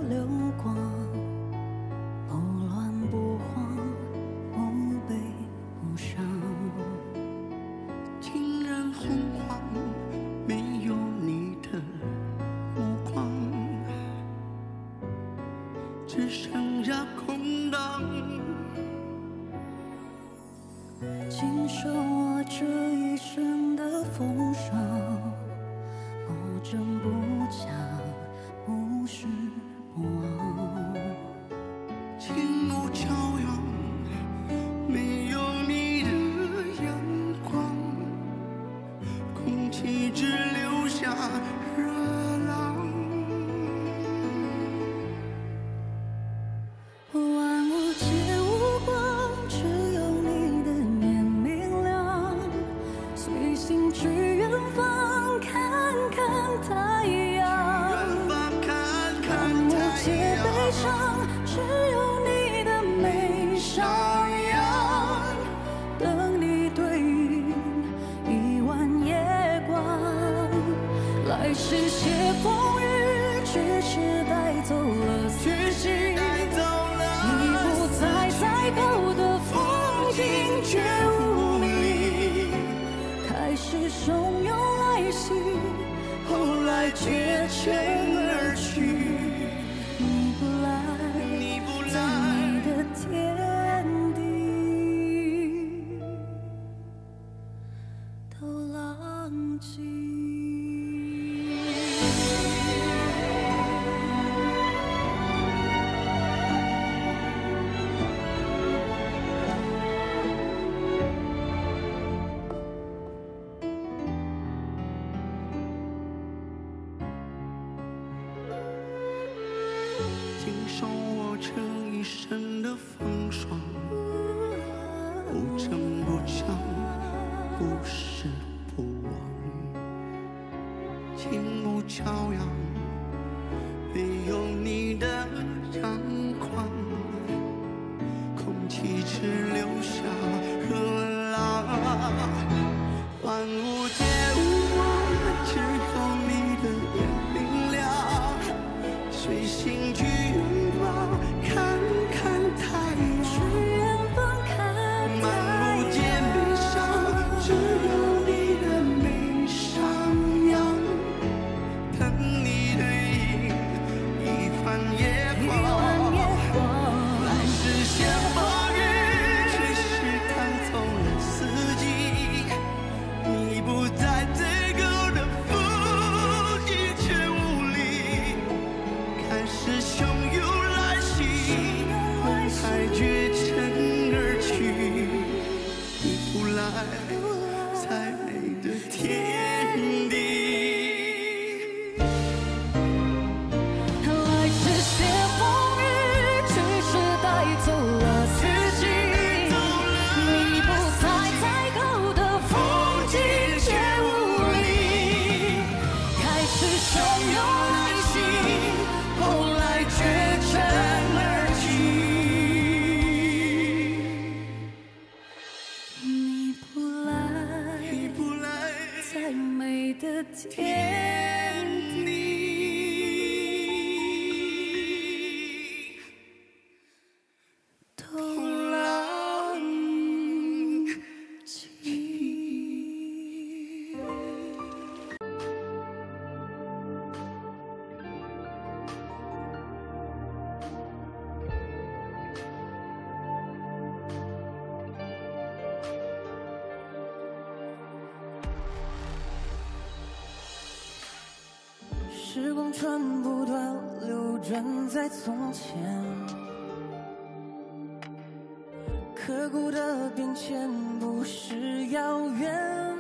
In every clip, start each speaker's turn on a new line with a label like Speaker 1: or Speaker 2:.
Speaker 1: 流光，不乱不慌，不悲不伤。
Speaker 2: 竟然洪荒，没有你的目光，只剩下空荡。
Speaker 1: 经受我这一生的风霜，不争不抢，不失不忘。
Speaker 2: 轻舞骄阳，没有你的阳光，空气只留下热浪。
Speaker 1: 万物皆无光，只有你的眼明亮。随心去远方，看看太阳。
Speaker 2: 远方看
Speaker 1: 万
Speaker 2: 看
Speaker 1: 物
Speaker 2: 太
Speaker 1: 皆悲伤，
Speaker 2: 阳，
Speaker 1: 只有你的眉上扬。等你对饮一碗夜光，来世些风雨，去时带走了四季。
Speaker 2: 带走
Speaker 1: 你
Speaker 2: 了
Speaker 1: 不再再高的风景，却无力开始汹涌来袭，后来却全而去。你不来，
Speaker 2: 你不
Speaker 1: 在
Speaker 2: 来，
Speaker 1: 你的天地都浪迹。
Speaker 2: 经受我这一生的风霜，不争不抢，不失不忘。轻舞骄阳，没有你的阳光，空气只留下热浪。万物皆无光，只有你的眼明亮。随心去远方，看看太
Speaker 1: 去
Speaker 2: 阳。
Speaker 1: 远方看
Speaker 2: 满
Speaker 1: 太
Speaker 2: 目皆悲伤，只有你的眉上扬。等你的影，一番夜光。来世些风雨，去时带走了四季。你不在最高的风景，却无力开始汹涌来袭，后来绝尘而去。你不来，再美的天地。
Speaker 1: 来世些风雨，去时带走了四季。你不在再高的风景，却无力开始汹涌来袭，后来绝尘而去。你不来，
Speaker 2: 你不来，
Speaker 1: 再美的天地都浪迹。时光船不断流转在从前，刻骨的变迁不是遥远。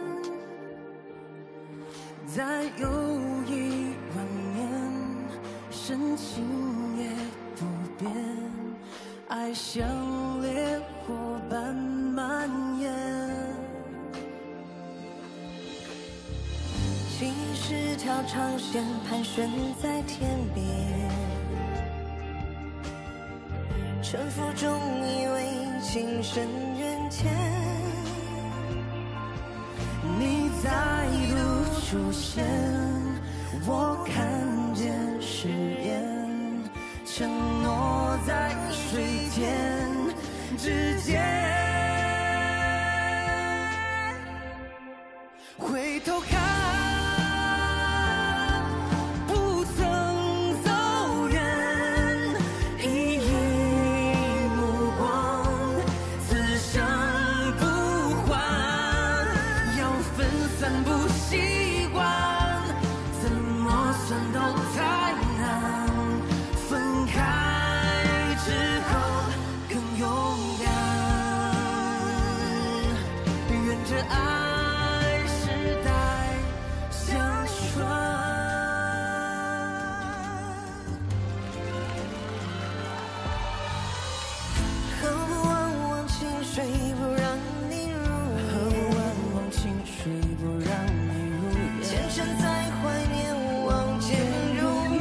Speaker 1: 再有1万年，深情也不变，爱像烈火般蔓延。
Speaker 3: 情是条长线盘旋在天边，沉浮中以为情深缘浅，你再度出现，我看见誓言， 之间。回头看，不曾走远，一一目光，此生不换。要分散不习惯，怎么算都太难。分开之后更勇敢，愿这爱世代相传。何不忘忘情水不让你入眠？何不忘忘情水不让你入眠？前尘在怀念，望见入眠。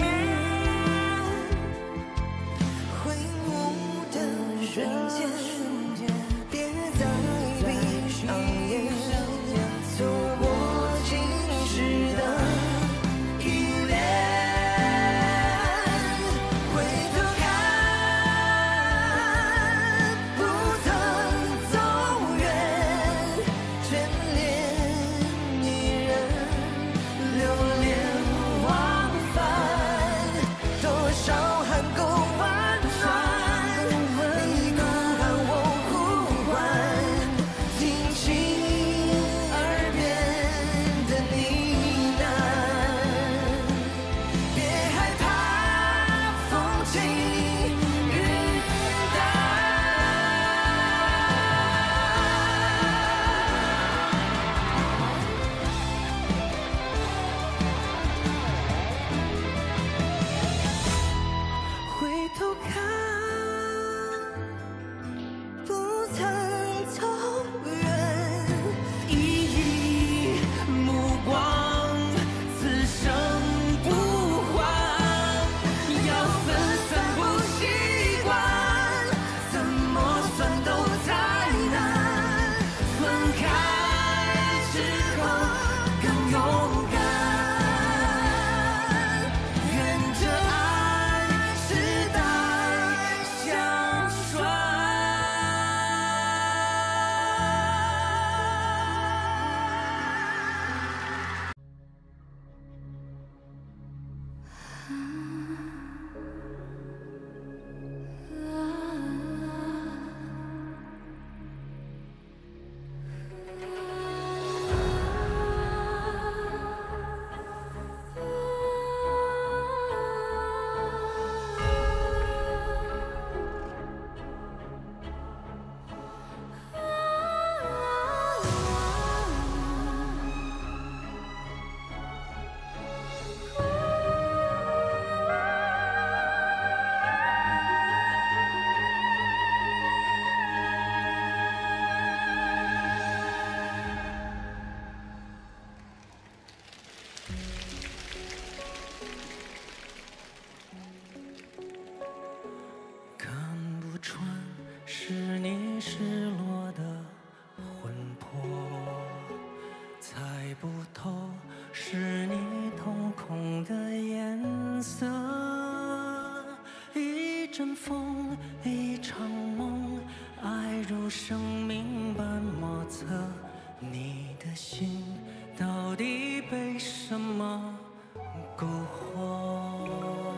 Speaker 3: 回眸的瞬间，别再闭上眼，错过今世的依恋。回头看，不曾走远，眷恋一人，流连忘返，多少寒沟弯转，你更让我呼唤，听清耳边的呢喃。别害怕风轻云淡。回头看，不曾走远，一一目光，此生不换。要分散不习惯，怎么算都太难。分开之后更勇敢，愿这爱世代相传。看不穿是你失落的魂魄，猜不透是你瞳孔的颜色。一阵风，一场梦，爱如生命般莫测。你的心到底被什么蛊惑？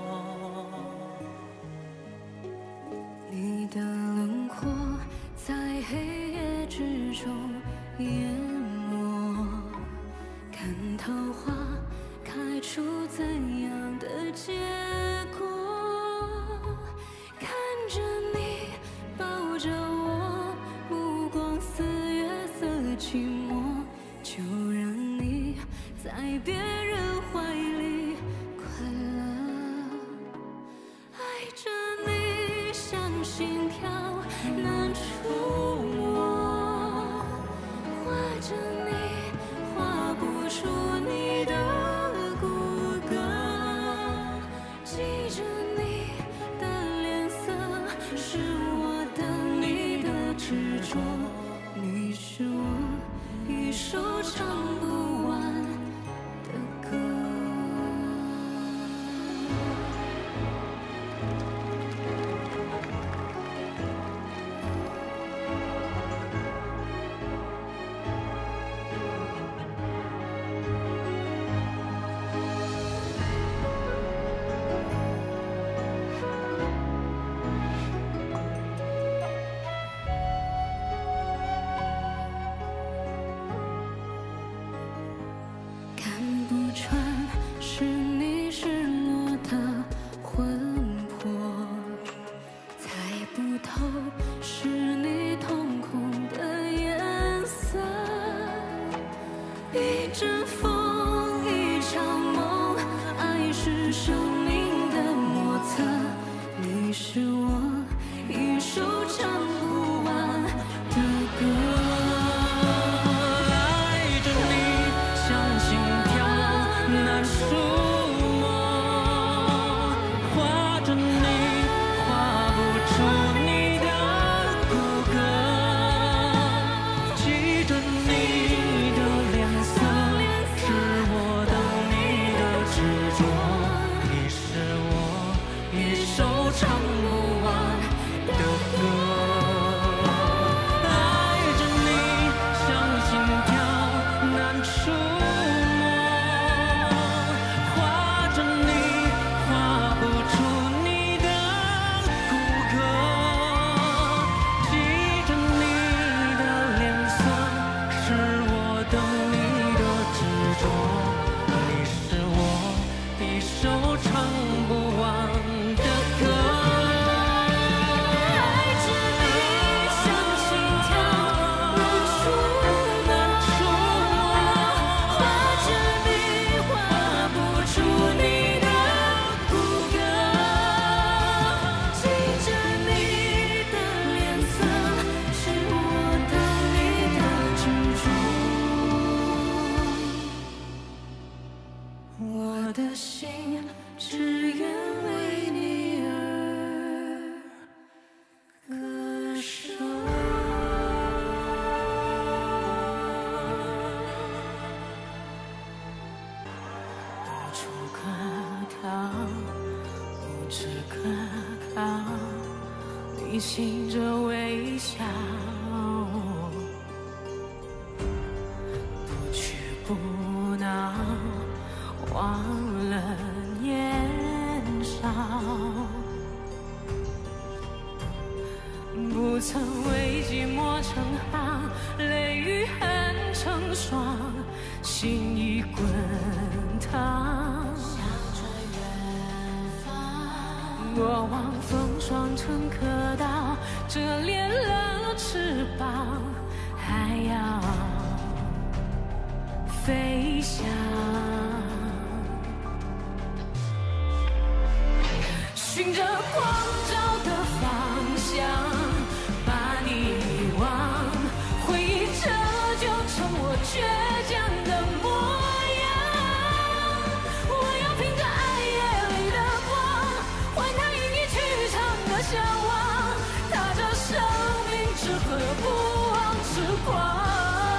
Speaker 1: 你的轮廓在黑夜之中淹没，看桃花开出怎样的结果？看着你抱着我，目光似月色寂寞，就让你在别人怀里快乐。爱着你像心跳难触摸，画着你画不出你的骨骼，记着你的脸色，是我的你的执着，你是我一首唱不完的歌。
Speaker 3: 一首唱不完的歌。爱着你，像心跳难触摸，画着你，画不出你的骨骼，记着你的脸色，是我等你的执着。你是我一首唱不完的歌。
Speaker 1: 爱着你，像心跳难触摸，画着你，画不出你的骨骼，记着你的脸色，是我等你的执着。我的心只愿为你而歌声。无处可逃，无处可靠，你醒着微笑，不屈不挠，忘了年少，不曾为寂寞成行，泪雨恨成霜，心已滚烫。过往风霜成刻刀，折裂了翅膀，还要飞翔。循着光照的方向，把你遗忘，回忆这就成我倔强的模样。我要凭着爱夜里的光，换他因你去唱的向往，踏着生命之河不忘痴狂。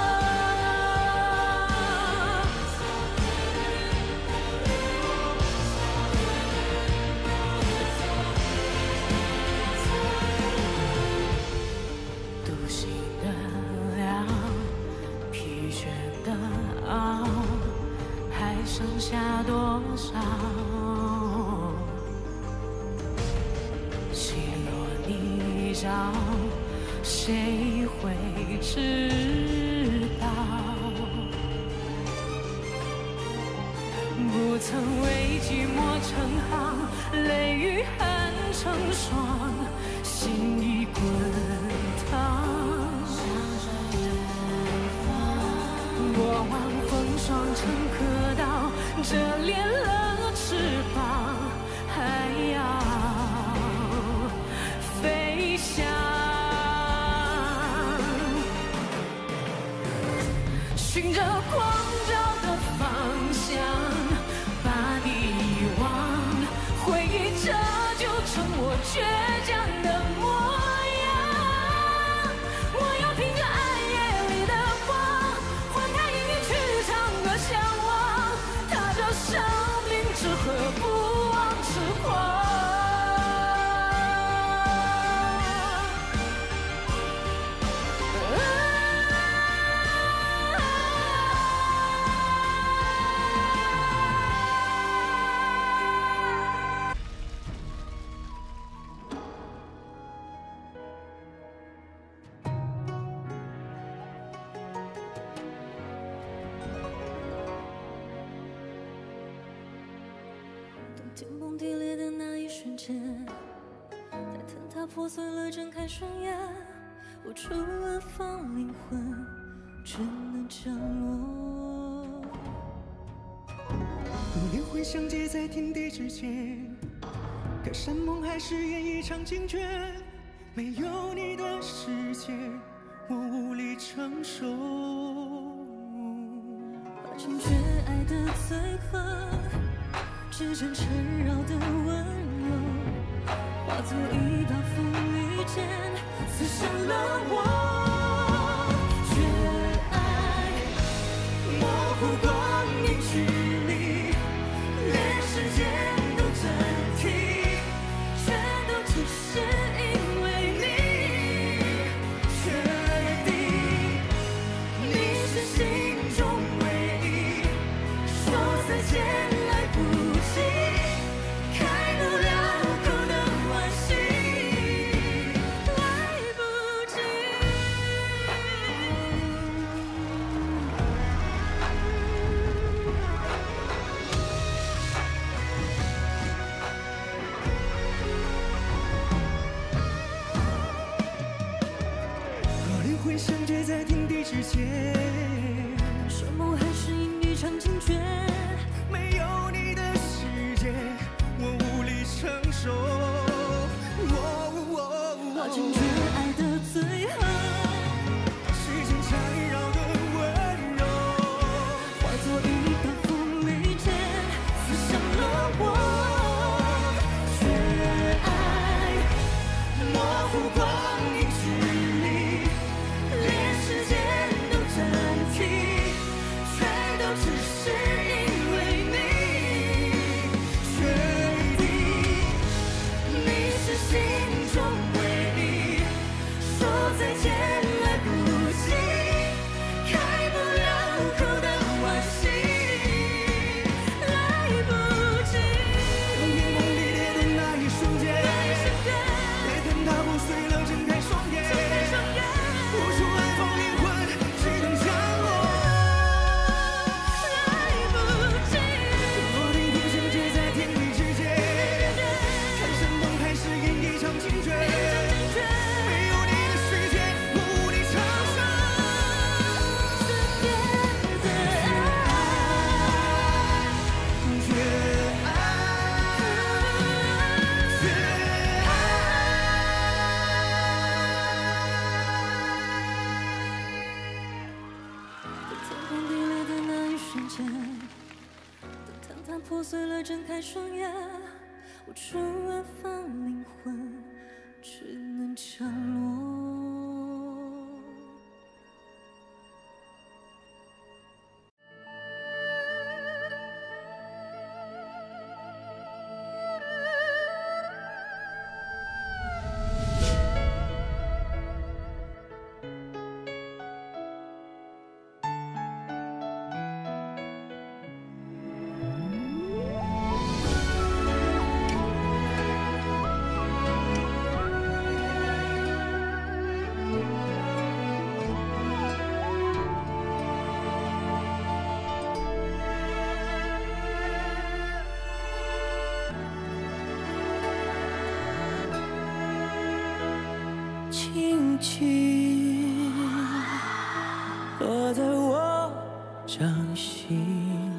Speaker 1: 独行的了，疲倦的熬，还剩下多少？起落泥沼，谁会知道？不曾为寂寞成行，泪雨恨成霜，心已滚烫。过往风霜成刻刀，折裂了翅膀，还要飞翔。循着光照的方向，把你遗忘，回忆这就成我倔强的模样。我要凭着爱夜里的光，换他因你去唱歌向往，踏着生命之河不忘痴狂。当天崩地裂的那一瞬间，在坍塌破碎了睁开双眼，无处安放灵魂，只能降落。
Speaker 2: 灵魂相接在天地之间，可山盟海誓演一场惊卷。没有你的世界，我无力承受。
Speaker 1: 化成绝爱的最后，指针缠绕的温柔，化作一把锋利剑，刺伤了我。绝爱模糊光明距离，连时间都暂停，
Speaker 3: 却在天地之间。
Speaker 1: 是梦还是因一场惊觉？
Speaker 3: 没有你的世界，我无力承受。
Speaker 1: 把惊觉爱的最后，
Speaker 3: 时间缠绕的温柔，
Speaker 1: 化作一道风雨剑，刺伤了我。却爱模糊光影距离，连时间都暂停，全都只是因为你。确定你是心中唯一，说再见来不及，开不了口的惋惜，来不及。
Speaker 3: 当天崩地裂的那一瞬间，在等它破碎了，睁开双眼，无数爱放灵魂，只能降落。
Speaker 1: 来不及，
Speaker 3: 我听天生却在天地之间，看山崩还是演一场惊觉。没有你的世界，我无力承受。
Speaker 1: 深夜的爱，
Speaker 3: 却爱，却
Speaker 1: 天崩地裂的那一瞬间，当坍塌破碎了，睁开双眼，无处安放灵魂，只能降落。
Speaker 3: 轻轻落在我掌心，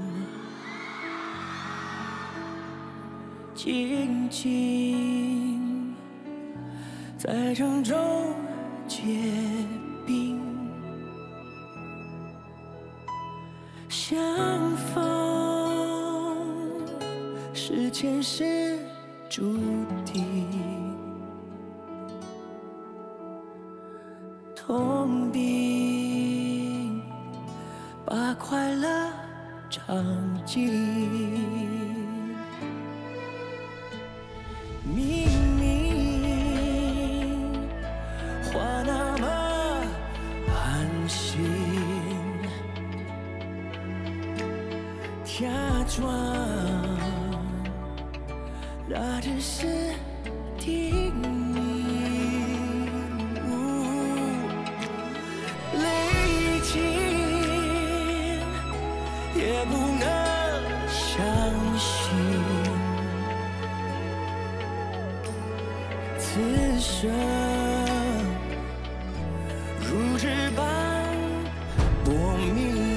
Speaker 3: 静静在掌中结冰，相逢是前世注定。痛并把快乐尝尽，明明话那么寒心，假装那只是听你。泪尽也不能相信，此生如纸般薄命。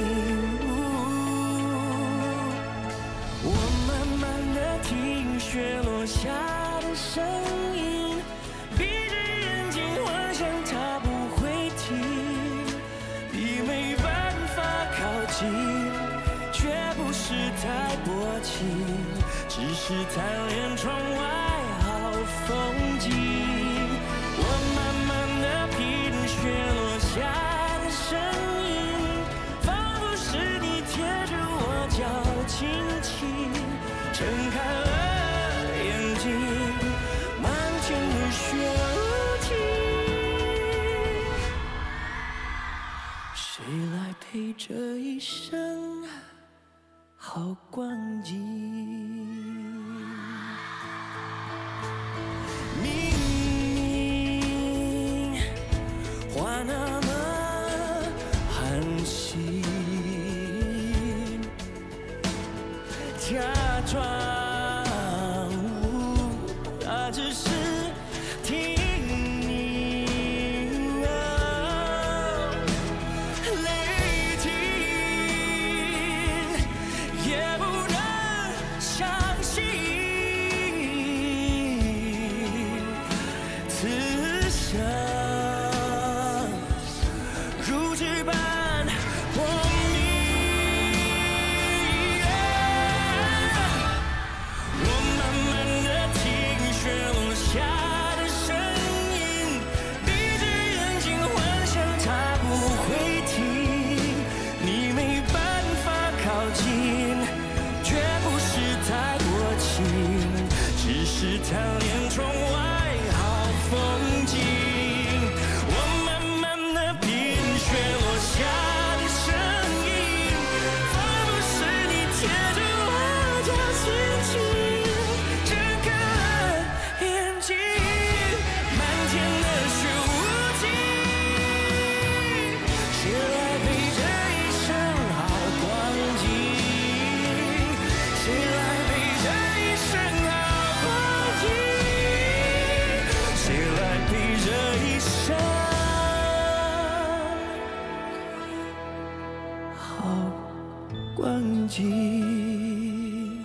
Speaker 3: 我慢慢地听雪落下的声音，闭着眼睛幻想它不会停，已没办法靠近，却不是太薄情，只是贪恋窗外好风景。我慢慢地品雪落下的声音，仿佛是你贴着我脚轻轻睁开了眼睛，漫天的雪无情，谁来陪这一生好光景？明明话那么寒心，假装那只是听你。 念窗外好风景。我慢慢地品雪落下的声音，仿佛是你贴着我的心情，睁开了眼睛，漫天的雪无尽，谁来陪这一生好光景？谁来陪这一生好光景？谁来陪这一生好光景？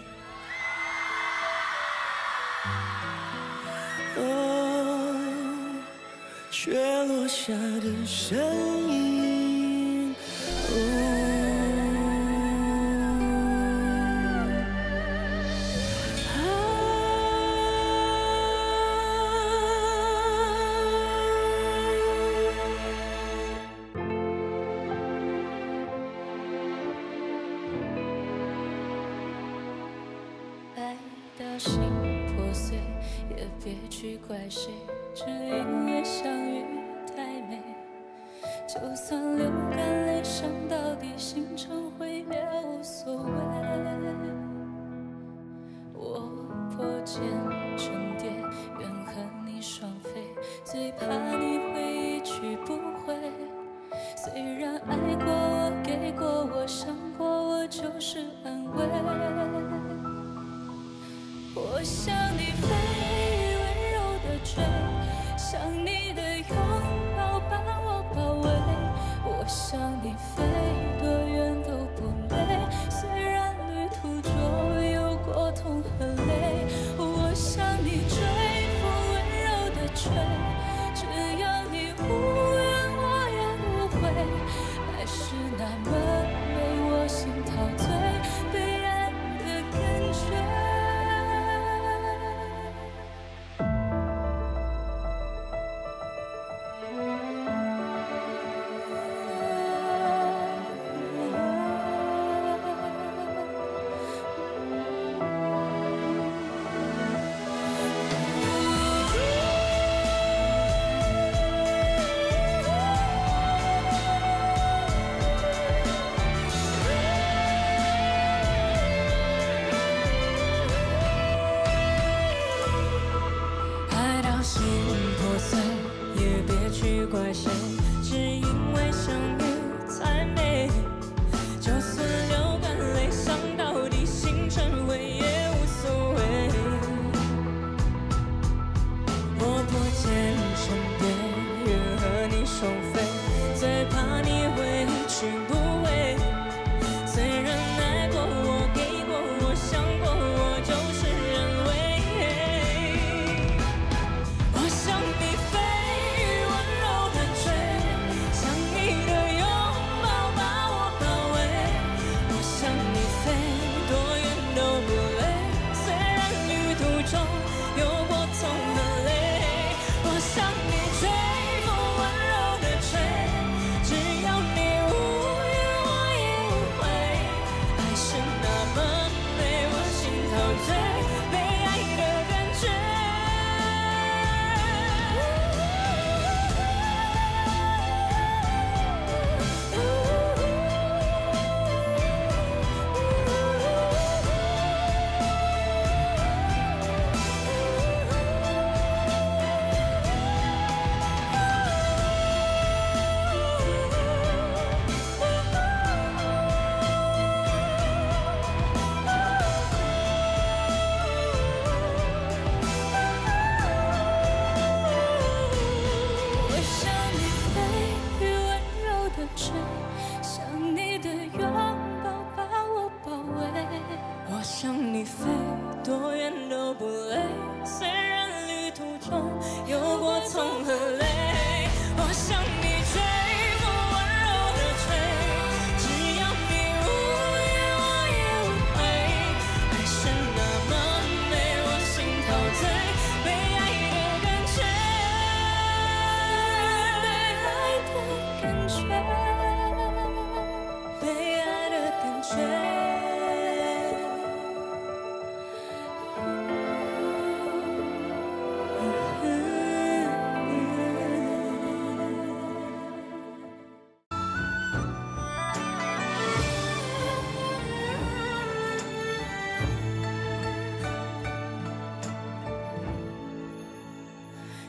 Speaker 3: 哦，雪落下的声音。
Speaker 1: 爱到心破碎，也别去怪谁，只因为相遇太美。就算流干泪，伤到底，心成灰也无所谓。我破茧成蝶，愿和你双飞，最怕你会一去不回。虽然爱过我，给过我，伤过我，就是安慰。我向你飞，温柔的追，想你的拥抱把我包围。我向你飞，多远都不累，虽然旅途中有过痛和泪。我向你追，风温柔的吹，只要你无怨我也无悔。爱是那么美，我心陶醉，被爱的感觉。
Speaker 4: 爱到心破碎，也别去怪谁，只因为相遇太美。就算流干泪，伤到底，心成灰也无所谓。我破茧成蝶，愿和你双飞，最怕你会一去不回。虽然爱过我，给过我，伤过我，就是认为。我向你飞，温柔的追，想你的拥抱把我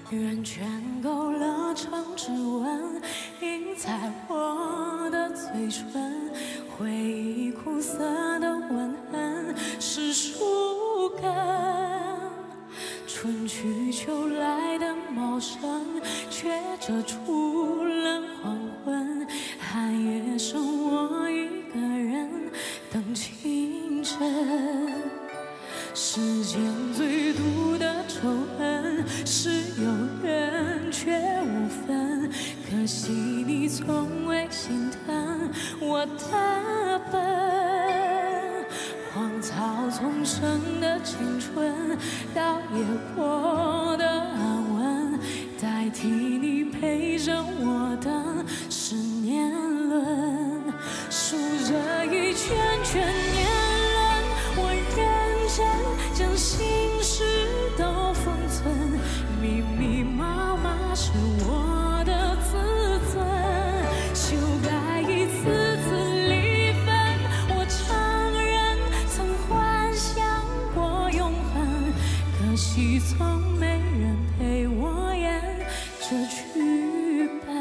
Speaker 4: 圆圈勾勒成指纹，印在我的嘴唇。回忆苦涩的吻痕是树根，春去秋来的茂盛，却遮住了黄昏。寒夜剩我一个人等清晨。世间最毒的仇恨是有缘却无分，可惜你从未心疼我的笨。荒草丛生的青春，倒也过的安稳，代替你陪着我的是年轮，数着一圈圈年轮，我认真将心事都封存，密密麻麻是我的自尊，修改一次次离分，我承认曾幻想过永恒，可惜从没人陪我演这剧本。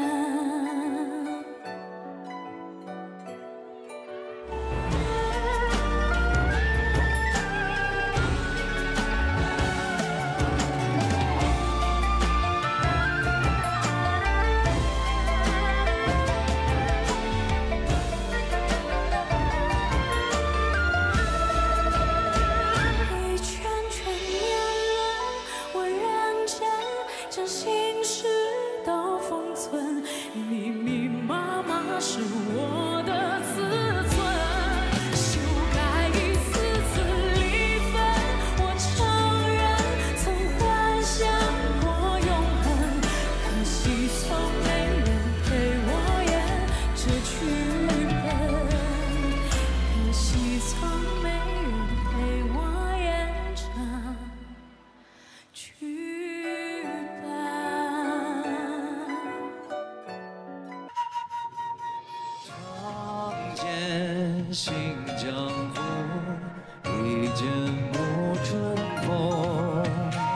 Speaker 3: 新江湖，一剑沐春风。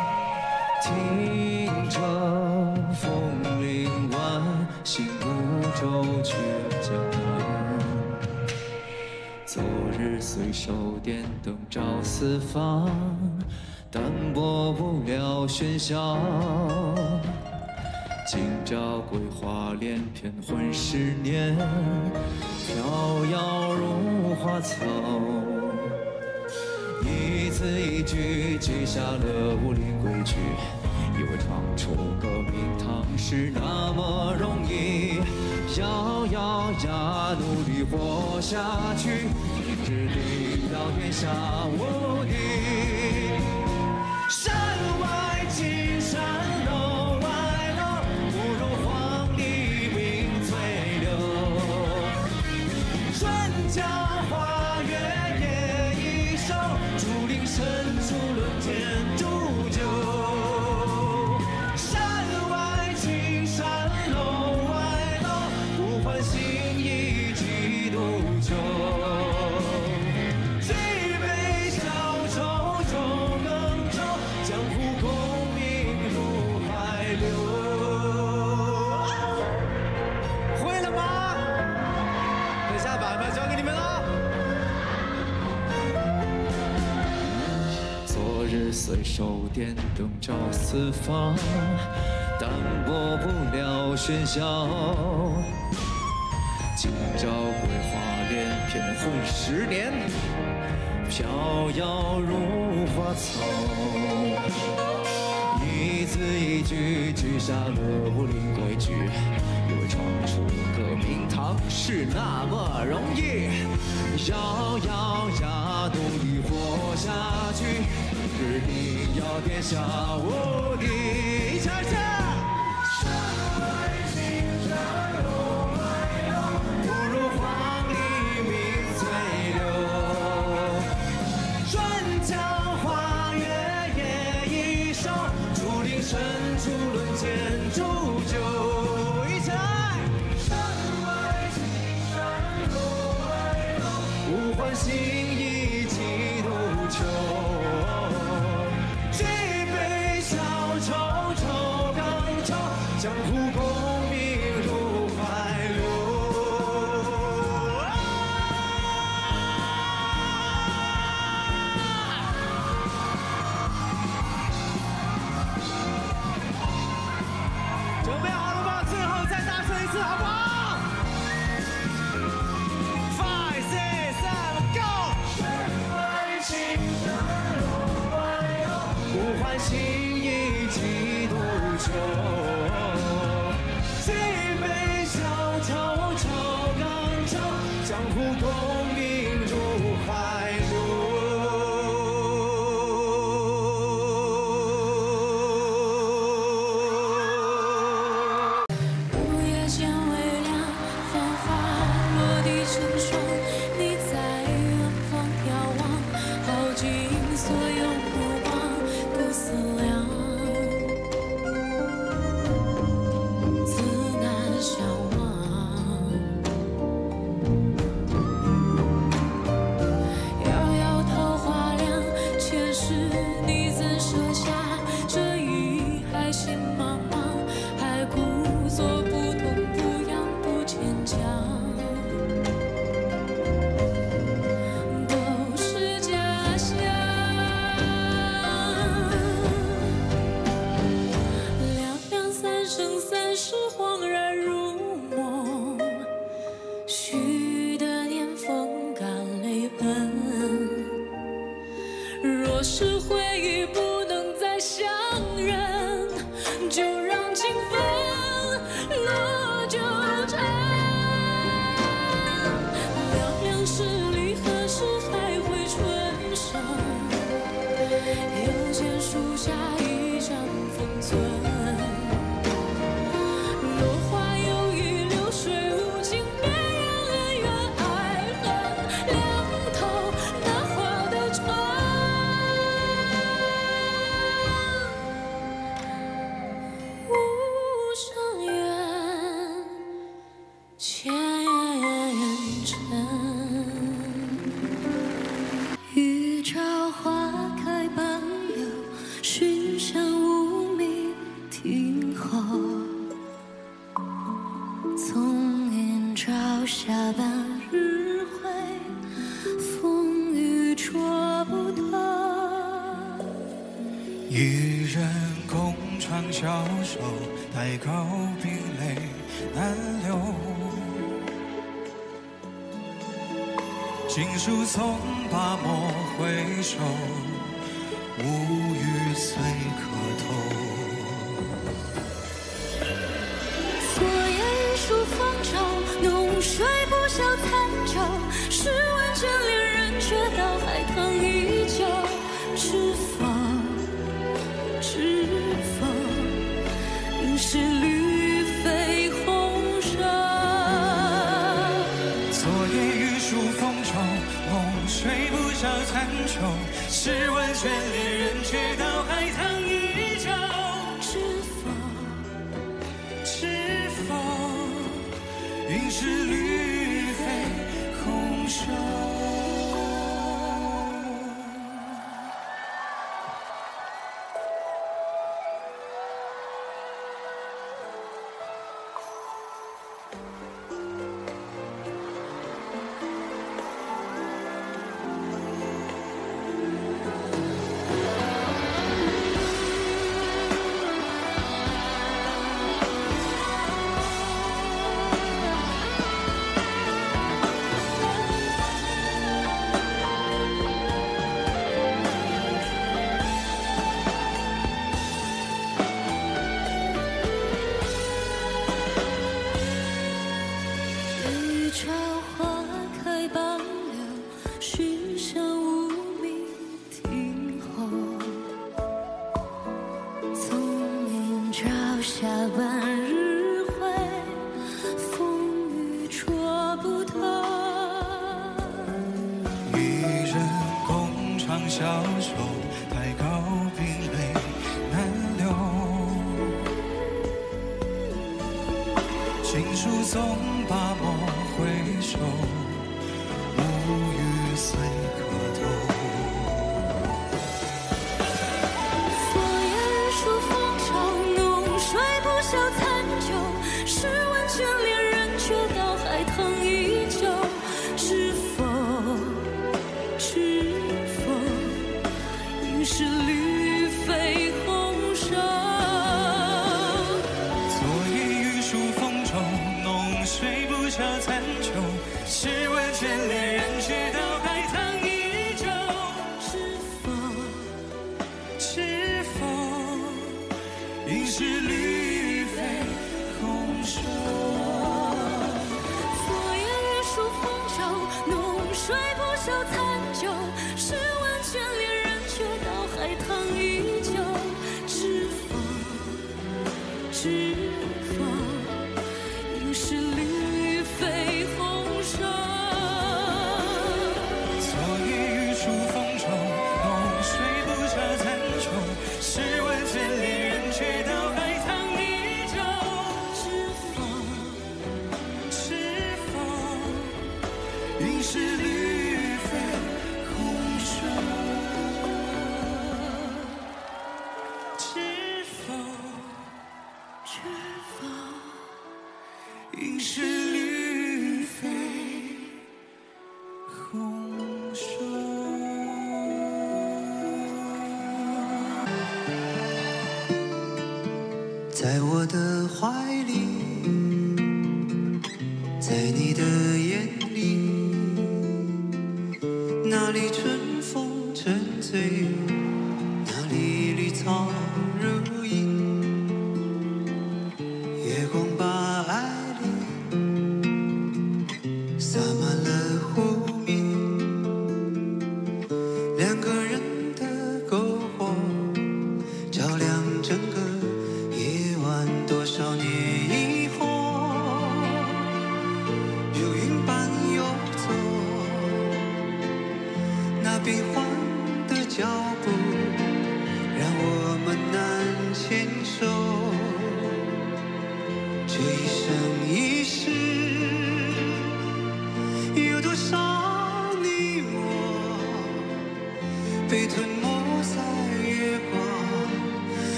Speaker 3: 听着风铃晚，醒孤舟却江南。昨日虽手电灯照四方，但拨不了喧嚣。今朝桂花连篇混10年，飘摇如花草。一字一句记下了武林规矩，以为闯出革命堂是那么容易。咬咬牙努力活下去，只定到天下无敌。山外青山楼。江花月夜一首，竹林深处论剑煮酒。山外青山楼外楼，不换新衣几度秋。举杯消愁愁更愁，江湖功名如海流。会了吗？等下把麦交给你们了。昨日虽手电灯照四方，但拨不了喧嚣。今朝桂花连篇混10年，飘摇如花草。一字一句记下了武林规矩，以为闯出革命堂是那么容易。咬咬牙努力活下去，指定要天下无敌。恰恰山外青山楼外楼，不如黄鹂鸣翠柳。春江花月夜一首，竹林深处论剑煮酒。一起来！山外青山楼外楼，不换新衣几度秋。举杯消愁愁更
Speaker 4: 下一盏分寸。落花有意，流水无情，别让恩怨爱恨两头难划的船。无声远，前尘。
Speaker 1: 雨照花开半柳，寻香无觅听候。从云朝下半日晖，风雨捉不透。
Speaker 3: 一人共长消瘦，待高鬓泪难流。锦书从罢莫回首，无语随可偷。
Speaker 1: 昨夜雨疏风骤，浓水不消残酒。试问卷帘人，却道海棠依旧。知否？知否？应是绿肥红瘦。
Speaker 3: 昨夜雨疏风骤，浓水不消残酒。试问卷帘人，却道海棠依旧。
Speaker 1: 知否？
Speaker 3: 知否？应是绿肥红瘦。
Speaker 1: 雨照花开半柳，寻香无觅听候。从云朝下半日晖，风雨捉不透。
Speaker 3: 一人共长消瘦，待高鬓泪难流。锦书从罢莫回首，无语随可偷。
Speaker 1: 昨夜雨疏风骤，浓水不消残酒。试问卷帘人，却道海棠依旧。知否？知否？应是绿肥红瘦。
Speaker 3: 昨夜雨疏风骤，浓水不消残酒。试问卷帘人，却道海棠依旧。
Speaker 1: 知否？
Speaker 3: 知否？应是绿肥红瘦。
Speaker 1: 昨夜雨疏风骤，浓水不消残酒。试问卷帘人，却道海棠依旧。知否？知否？应是绿肥红瘦。
Speaker 3: 昨夜雨疏风骤，浓水不消残酒。试问卷帘人，却道海棠依旧。
Speaker 1: 知否？
Speaker 3: 知否？应是绿肥红瘦。知否？
Speaker 1: 知否？
Speaker 3: 应是绿肥红瘦。
Speaker 2: 在我的怀里，在你的眼里，哪里春风沉醉，哪里绿草如茵。月光把爱恋洒满了湖面，两个人的篝火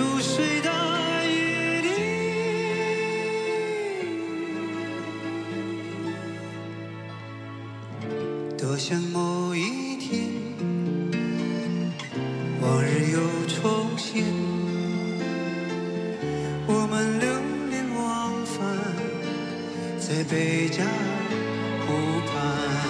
Speaker 3: 入睡的夜里，多想某一天，往日又重现，我们流连忘返在贝加尔湖畔。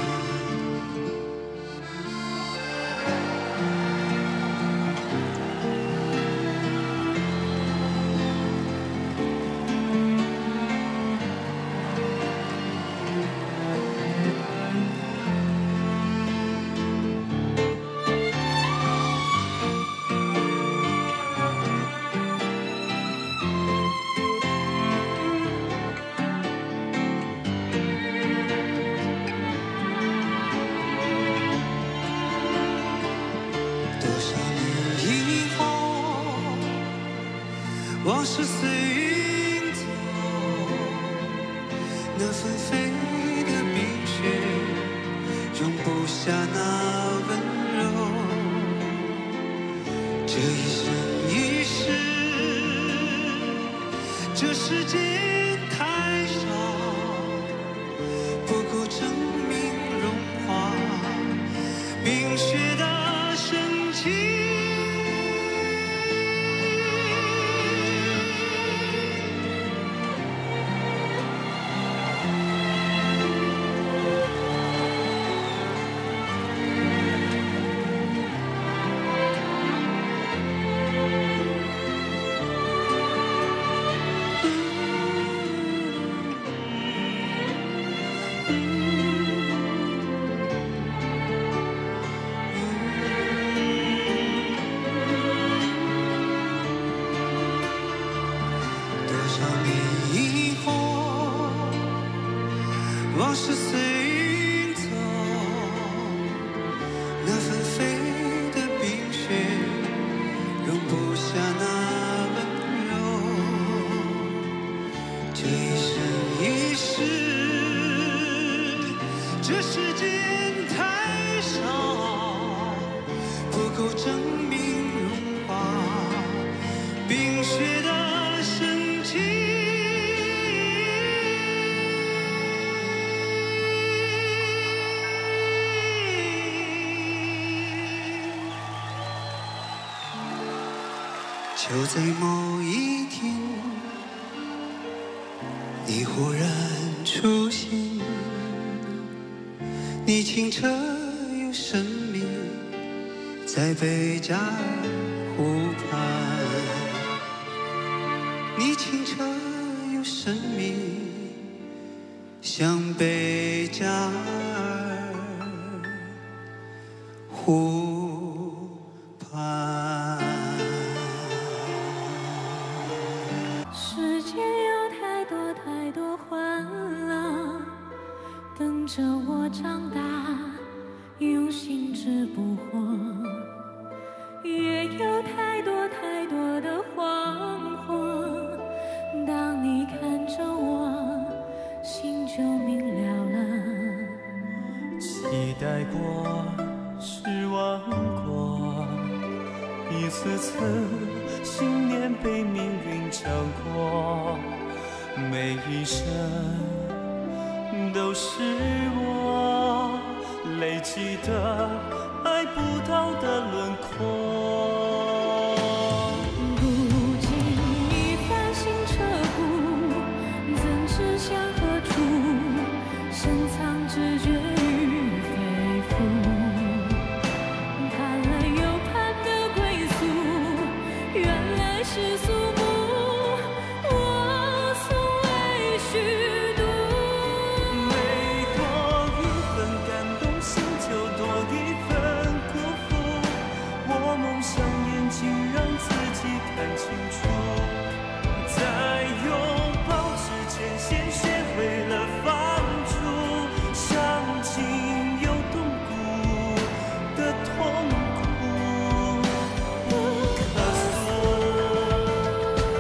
Speaker 3: 往事随云走，那纷飞的冰雪容不下那温柔。这一生一世，这世间太少，不够证明融化冰雪的深情。往事随云走，那纷飞的冰雪容不下那温柔。这一生一世，这世间太少，不够证明融化冰雪的深情。就在某一天，你忽然出现，你清澈又神秘，在贝加尔湖畔。你清澈又神秘，像贝加尔湖畔。
Speaker 1: 世界有太多太多欢乐，等着我长大，用心只不惑。也有太多太多的惶惑，当你看着我，心就明了了。
Speaker 3: 期待过，失望过，一次次信念被命运掌过，每一生都是我累积的爱不到的轮廓。
Speaker 1: 不经一番行彻骨，怎知向何处？深藏直觉与肺腑，盼了又盼的归宿，原来是宿命。我从未虚度，
Speaker 3: 每多一份感动，心就多一份辜负。我蒙上眼睛，让自己看清楚，在拥抱之前，先学会了放逐，伤尽又动骨的痛苦。不可诉。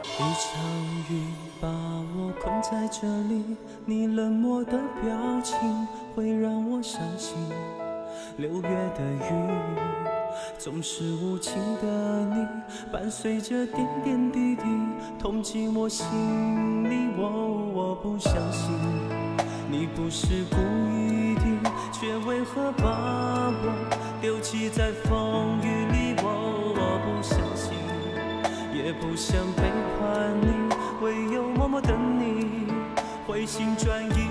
Speaker 3: 一场雨把我困在这里，你冷漠的表情会让我伤心。6月的雨，总是无情的你，伴随着点点滴滴，痛进我心里。我不相信你不是故意的，却为何把我丢弃在风雨里？我不相信，也不想背叛你，唯有默默等你回心转意。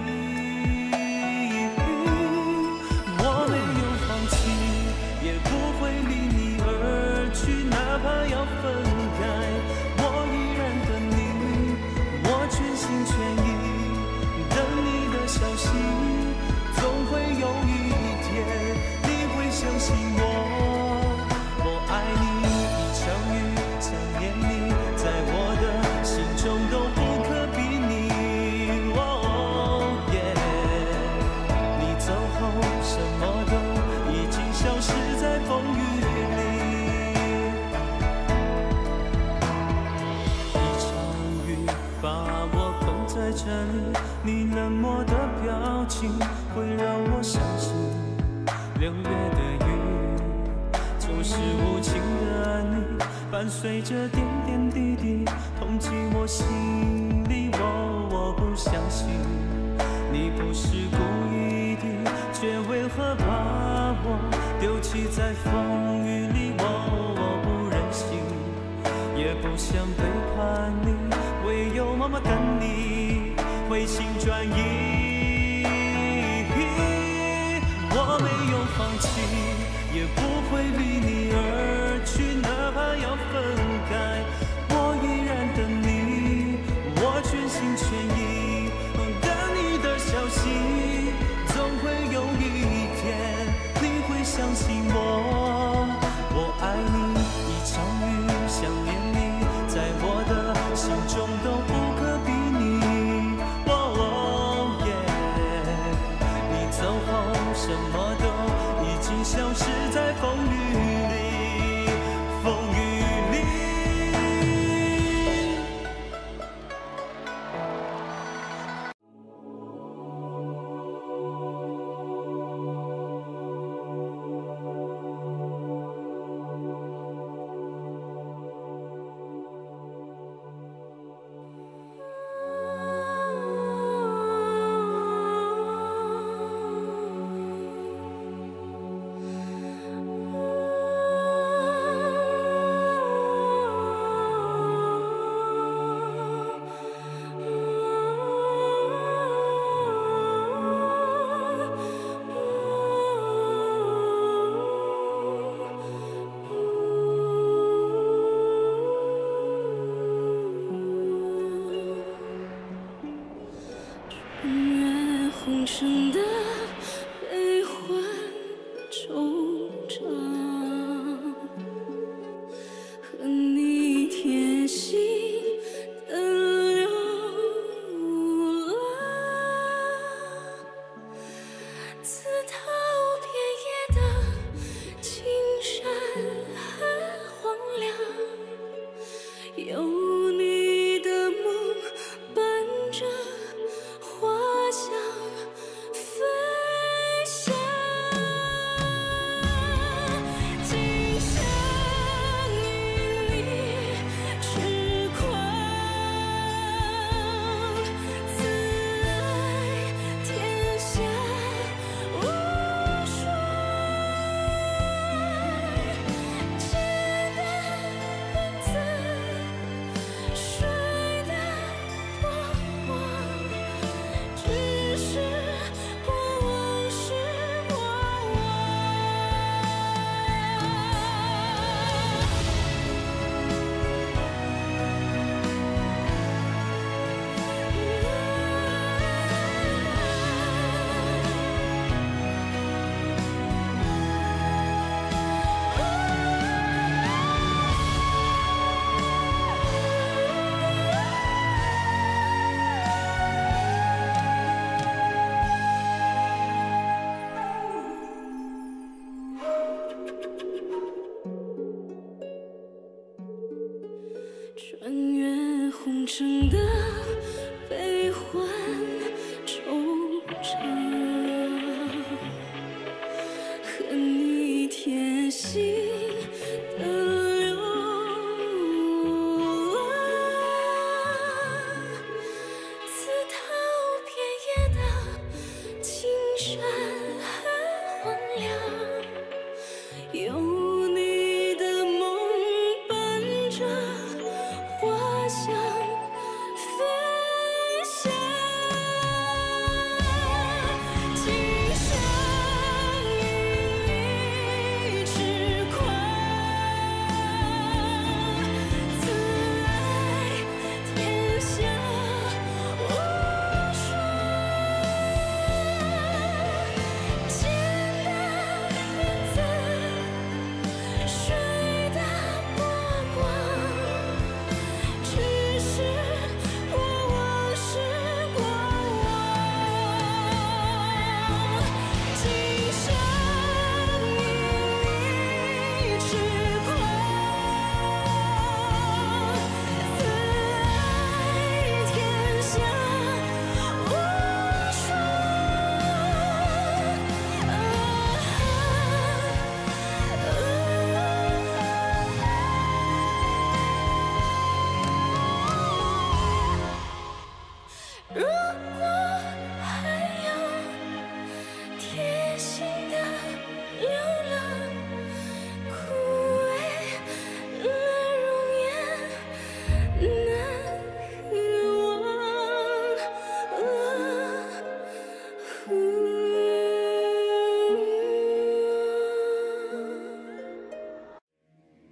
Speaker 3: 我没有放弃，也不会离你而去，哪怕要分开，我依然等你，我全心全意等你的消息。总会有一天你会相信我爱你。一场雨想念你，在我的心中都不可比拟。你走后什么都已经消失在风雨里。一场雨把我困在这里，你冷漠的表情会让我相信。6月的雨，总是无情的你，伴随着点点滴滴，痛进我心里。我不相信你不是故意的，却为何把我丢弃在风雨里？我不忍心，也不想背叛你，唯有默默等你回心转意。我没有放弃，也不会离你而去，哪怕要分开，我依然等你，我全心全意等你的消息。总会有一天你会相信我爱你。一场雨想念你，在我的心中都不可比拟。你走后什么都已经消失在风雨里，风雨里。
Speaker 4: 红尘的悲欢惆怅，和你贴心的流浪，自头遍野的青山和荒凉，有你的梦伴着花香飞翔，今生与你痴狂，此爱天下无双。天的云彩，水的波光，只是过往是过往。穿越
Speaker 1: 诚的悲欢惆怅，和你贴心的流浪，自逃遍野的青山和荒凉，有你的梦伴着花香飞翔，今生与你痴狂，自爱天下无双，见的云自水的波光，只是过往是过往，今生与你痴狂，自爱天下无双。如果还有贴心的流浪，枯萎了容颜难忘。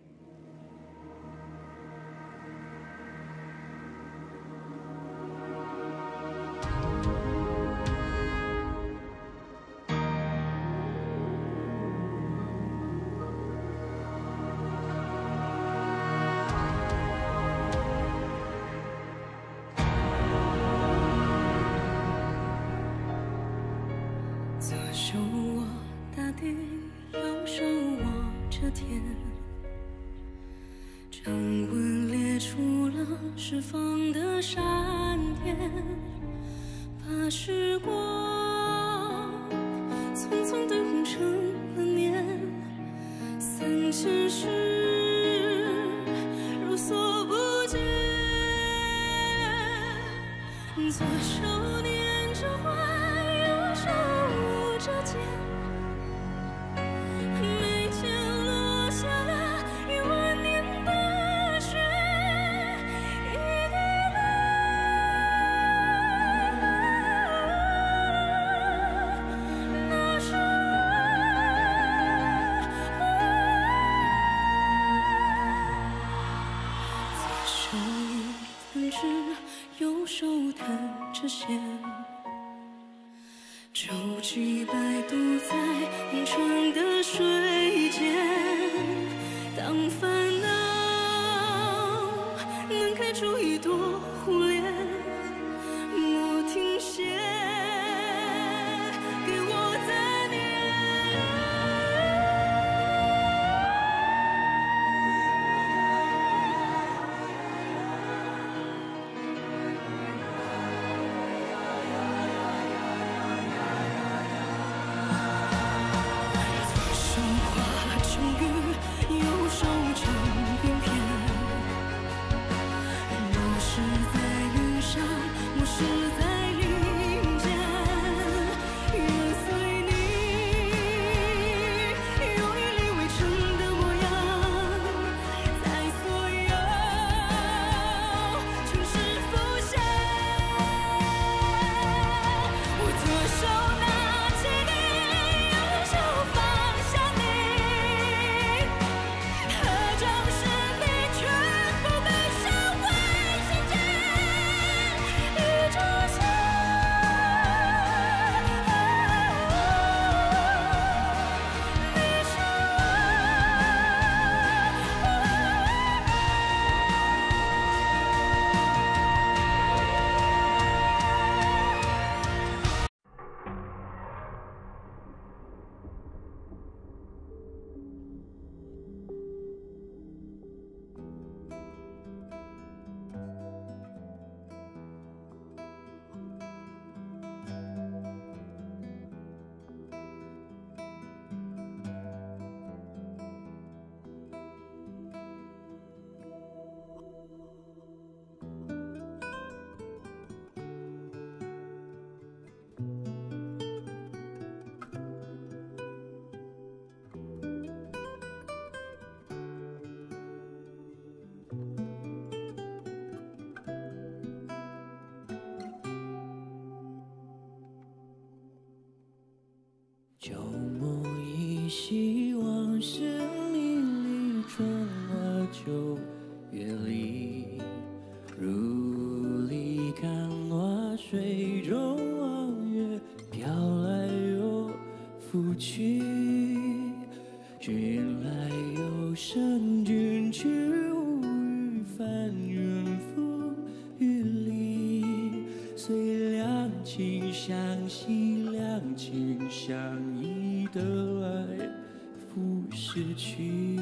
Speaker 1: 左手握大地，右手握着天，掌纹裂出了释放的闪电，把时光匆匆堆红成了年，3000世如所不见，左手捻着花，右手握着剑，眉间落下了1万年的雪，一滴泪，那是左手一弹指，右手弹着弦，舟楫摆渡在红窗的水间，当烦恼能开出一朵红莲，莫停歇，给我再念。左手化成雨，右手成片片，若是在
Speaker 3: 希往事迷离，春花秋月里，如离看花水中望月，飘来又浮去，君来又生，君去无语，翻云覆雨里，随两情相惜，两情相依的爱浮逝去。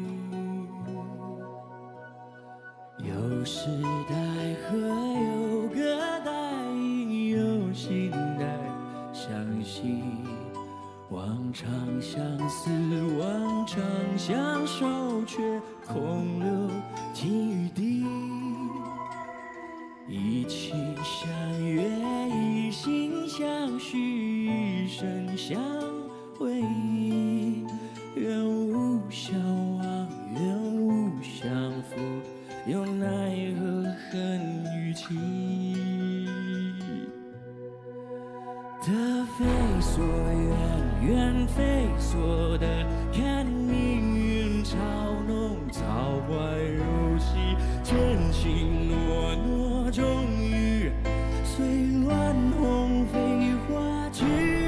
Speaker 3: 有时代河，有个代影，有心带相惜。望长相思，望长相守，却空留听雨滴。一情相悦，一心相许，一生相偎依。愿无相忘，愿无相负，又奈何恨与情。得非所愿，愿非所得，看命运嘲弄，造化游戏，真情诺诺，终于随乱红飞花去。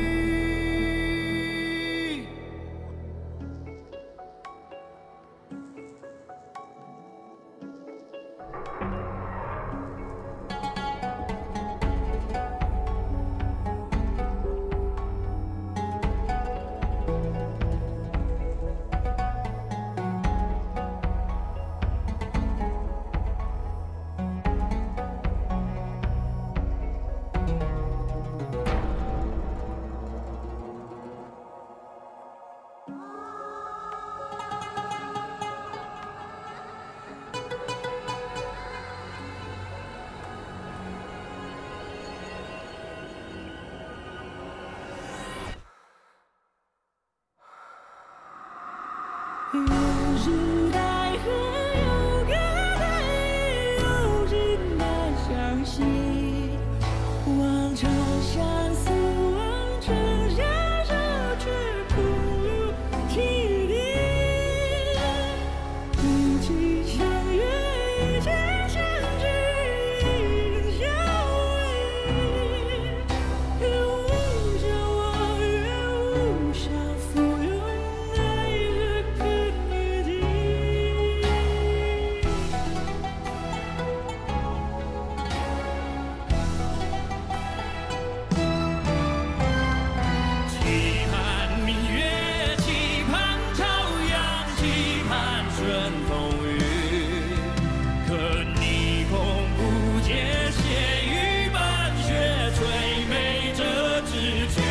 Speaker 3: 有时代河，有个代影，有心带相惜。望长相思，望长相守，却空留听雨滴。一情相悦，一情相知，一生相偎。愿无相忘，愿无相负，又奈何恨与情。期盼明月，期盼朝阳，期盼顺风雨。可你空不见，血雨半雪，摧眉折枝去。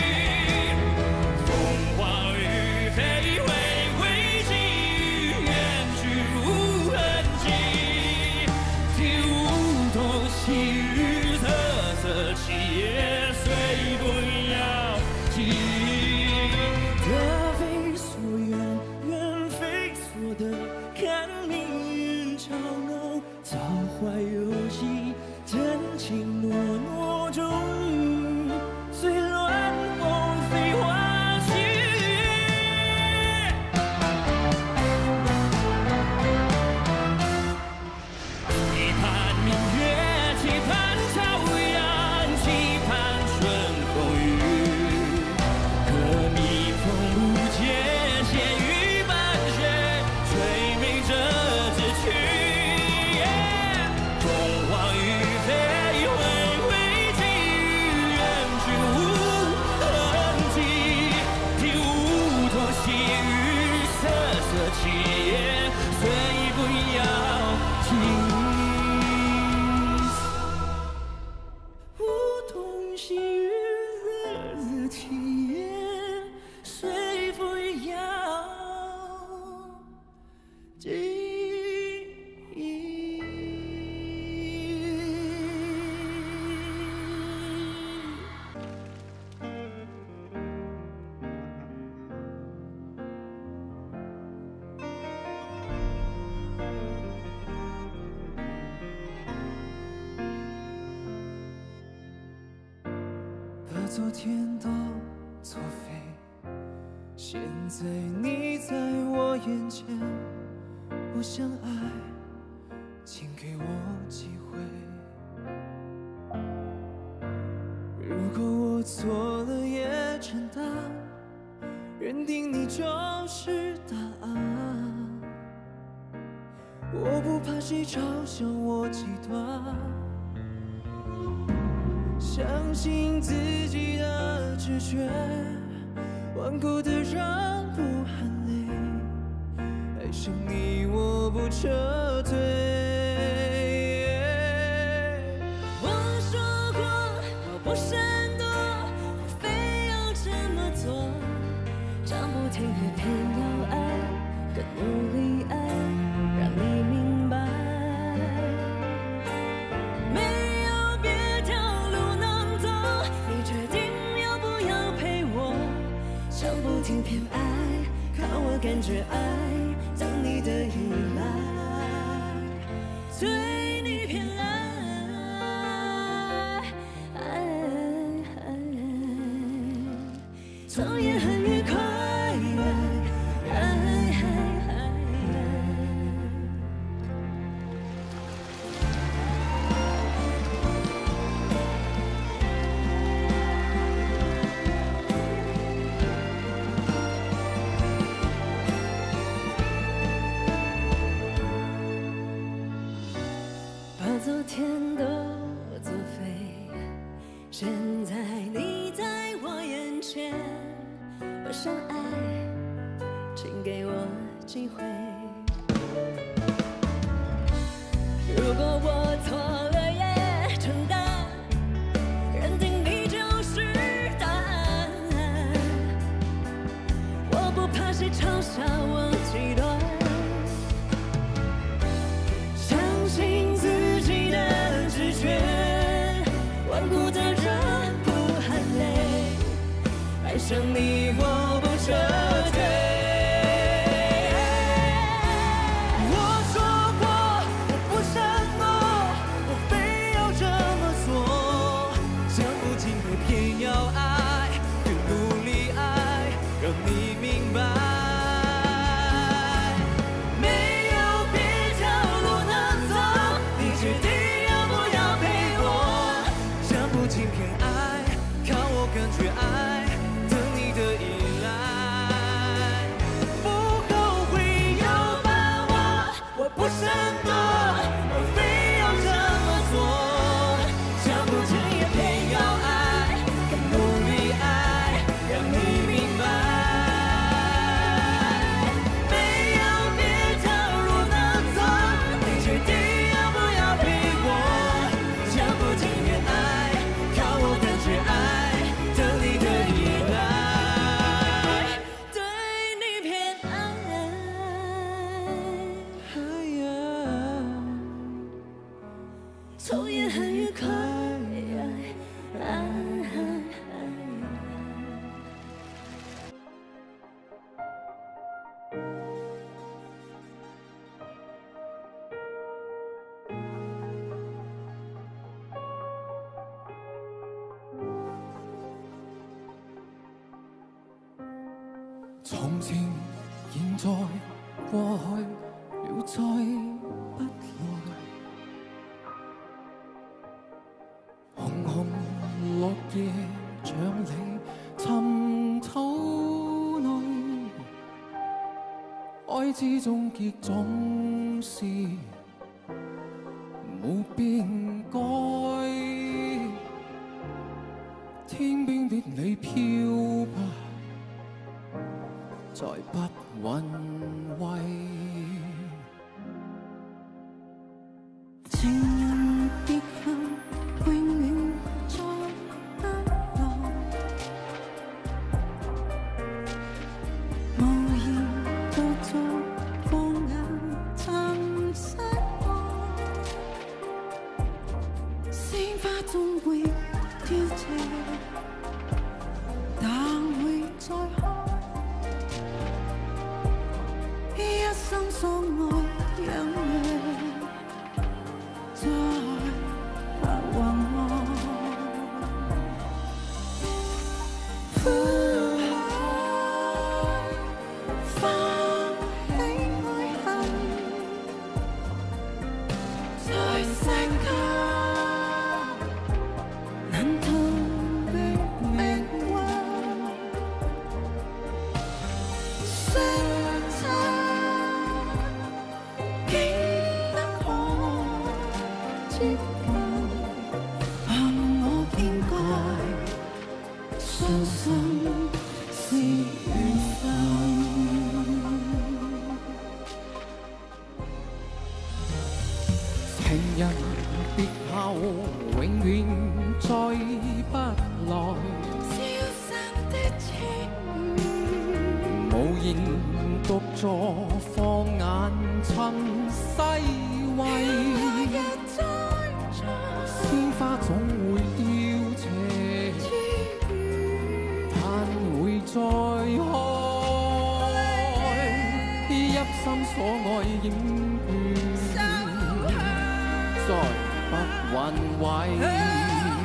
Speaker 3: 风花雨飞，回归际遇，远去无痕迹。听梧桐细雨，瑟瑟起也，随风摇起。得非所愿，愿非所得，看命运嘲弄，造化游戏，真情诺诺，终于随乱红飞花去。期盼明月，期盼朝阳，期盼顺风雨。可你风不见，血雨半雪，摧眉折枝去。风花雨飞，回归际遇，远去无痕迹。听梧桐细雨，瑟瑟起也，随风摇起。梧桐细雨，瑟瑟起也，随风摇起。把昨天都作废， 现在你在我眼前，不想爱，请给我机会。如果我错了也承担，认定你就是答案。我不怕谁嘲笑我极端，相信自己的直觉。顽固的人不喊累，爱上你我不撤退。
Speaker 4: 我说过我不闪躲，我非要这么做，讲不听也偏要爱，更努力爱，让你明白。没有别条路能走，你决定要不要陪我？讲不听偏爱，靠我感觉爱，当你的依赖，对你偏爱。走也很愉快。把昨天都作废，现在你在我眼前，我想爱，请给我机会。如果我错了也承担，认定你就是答案。我不怕谁嘲笑我极端，相信自己的直觉。顽固的人不喊累，爱上你我不撤退。
Speaker 3: 我说过我不闪躲，我非要这么做，讲不尽会偏要爱，更努力爱，让你明白。没有别条路能走，你决定要不要陪我？讲不尽偏爱，靠我感觉爱，等你的依赖。不后悔有把握，我不闪躲，我非要这么做。讲不尽也偏要爱，更努力爱，让你明白。没有别条路能走，你决定要不要陪我？讲不尽也爱，靠我感觉爱，等你的依赖。
Speaker 4: 对你偏爱，走也很愉快。
Speaker 3: 從前、現在、過去了，再不來。紅紅落葉像你尋透淚，愛之終結總是無變改。天邊的你飄吧，再不韻味。
Speaker 1: 情人別後，永遠再不來，無言獨坐，放眼尋失愛。鮮花終會凋謝，但會再開。一生所愛養育，再不遺忘。呼喊接近，我應該相信是緣分。
Speaker 3: 情人別後永遠再不來，
Speaker 1: 消散的情緣，
Speaker 3: 無言獨坐放眼尋世圍。
Speaker 1: 一再在
Speaker 3: 鮮花總會凋謝，但會再開，一心所愛影片，再不韻味。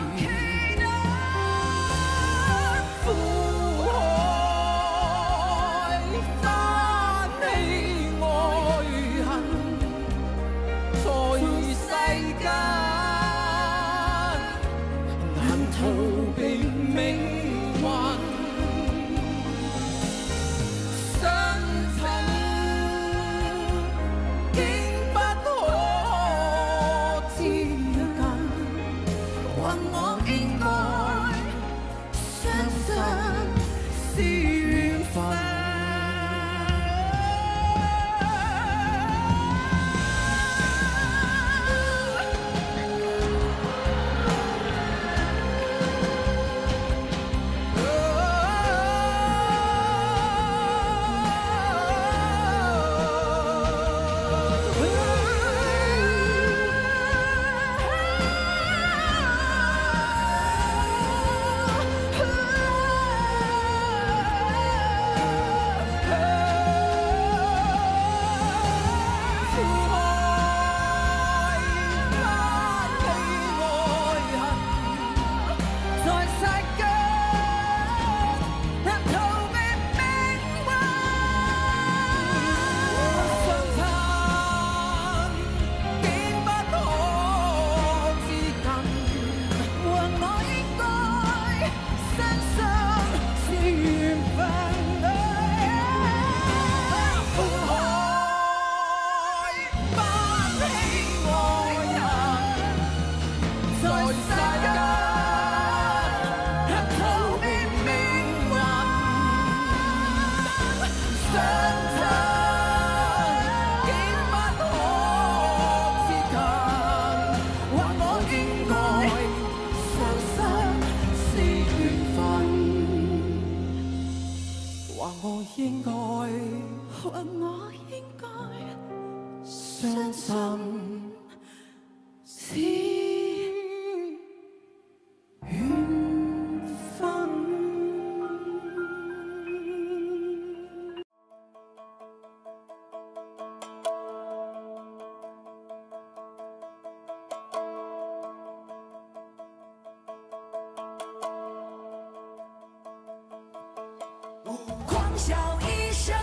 Speaker 1: 狂笑一声，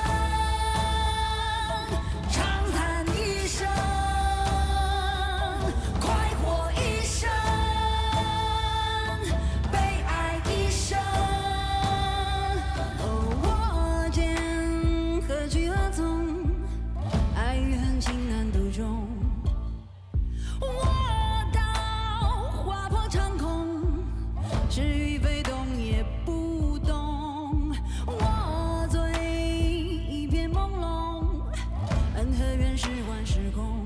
Speaker 1: 长叹一声，快活一生，悲哀一生。我见何去何从，爱与恨情难独钟。我到划破长空，是与非动也不动。我醉一片朦胧，恩和怨是幻是空。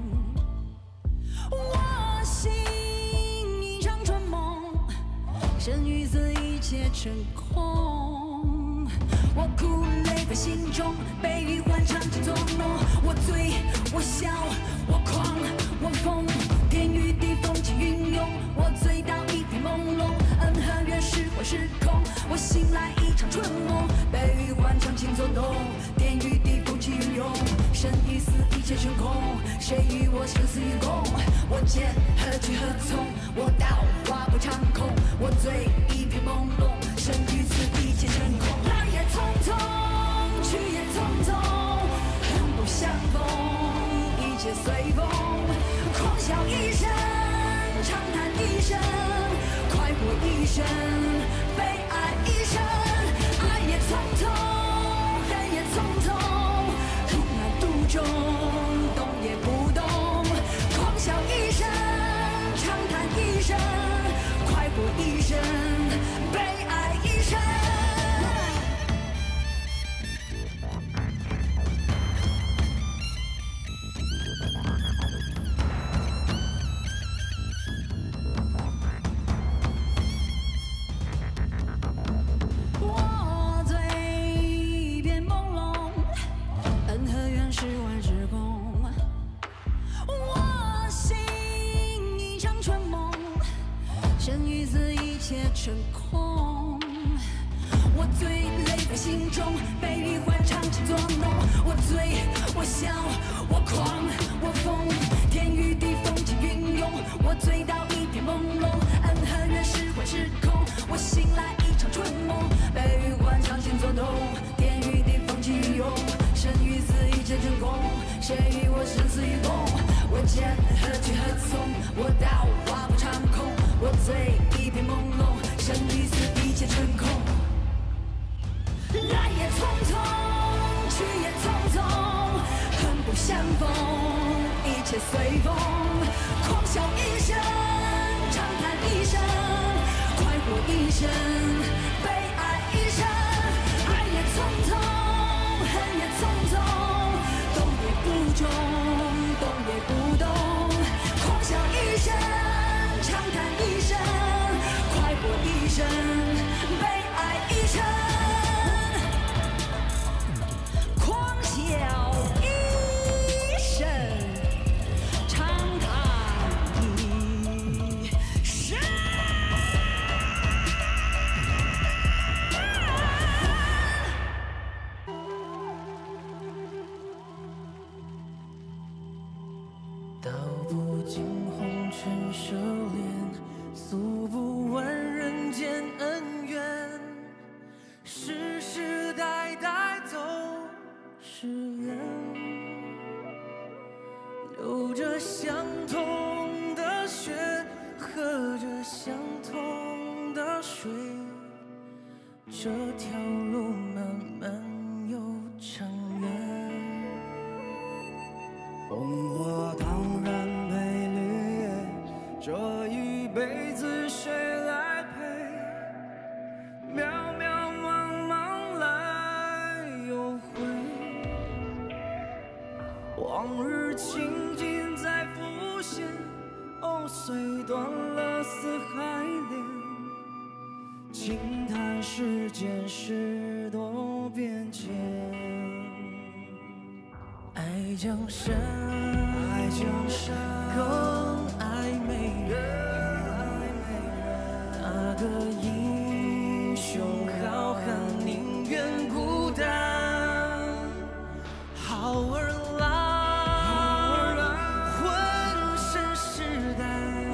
Speaker 1: 我醒一场春梦，生与死一切成空。我哭泪在心中，悲与欢唱尽作弄。我醉，我笑，我狂，我疯，天与地风起云涌。我醉到一片朦胧，恩和怨是幻是空。我醒来一场春梦，悲与欢唱尽作弄，天与地风起云涌。生与死一切成空，谁与我生死与共？我见何去何从？我道划破长空。我醉一片朦胧，生与死一切成空。来也匆匆，去也匆匆，恨不相逢，一切随风。狂笑一声，长叹一声，快活一生，悲哀一生。爱也匆匆，恨也匆匆，苦难途中，动也不动。狂笑一声， 成空。我醉泪在心中，被余欢长情作弄。我醉，我笑，我狂，我疯，天与地风起云涌。我醉到一片朦胧，恩恨怨是幻是空。我醒来一场春梦，被余欢长情作弄，天与地风起云涌。生与死一切成空，谁与我生死与共？我剑何去何从？我刀划破长空。我醉一片朦胧，生与死一切成空。来也匆匆，去也匆匆，恨不相逢，一切随风。狂笑一声，长叹一声，快活一生，悲哀一生。爱也匆匆，恨也匆匆，动也不中，动也不动。狂笑一声，长叹一声，快活一生，悲哀一生。笑一声，长叹一声。
Speaker 3: 道不尽红尘奢恋，诉不完人间恩怨，世世代代都是缘，流着相同的血，喝着相同的水，这条路漫漫又长远。
Speaker 2: 烽火当然配绿叶，这一辈子谁来陪？渺渺茫茫来又回，往日情景在浮现，藕虽断了丝还连，轻叹世间事多变迁。
Speaker 3: 爱江山，
Speaker 2: 爱江山，
Speaker 3: 更爱美人。那个英雄好汉宁愿孤单，好儿郎，浑身是胆，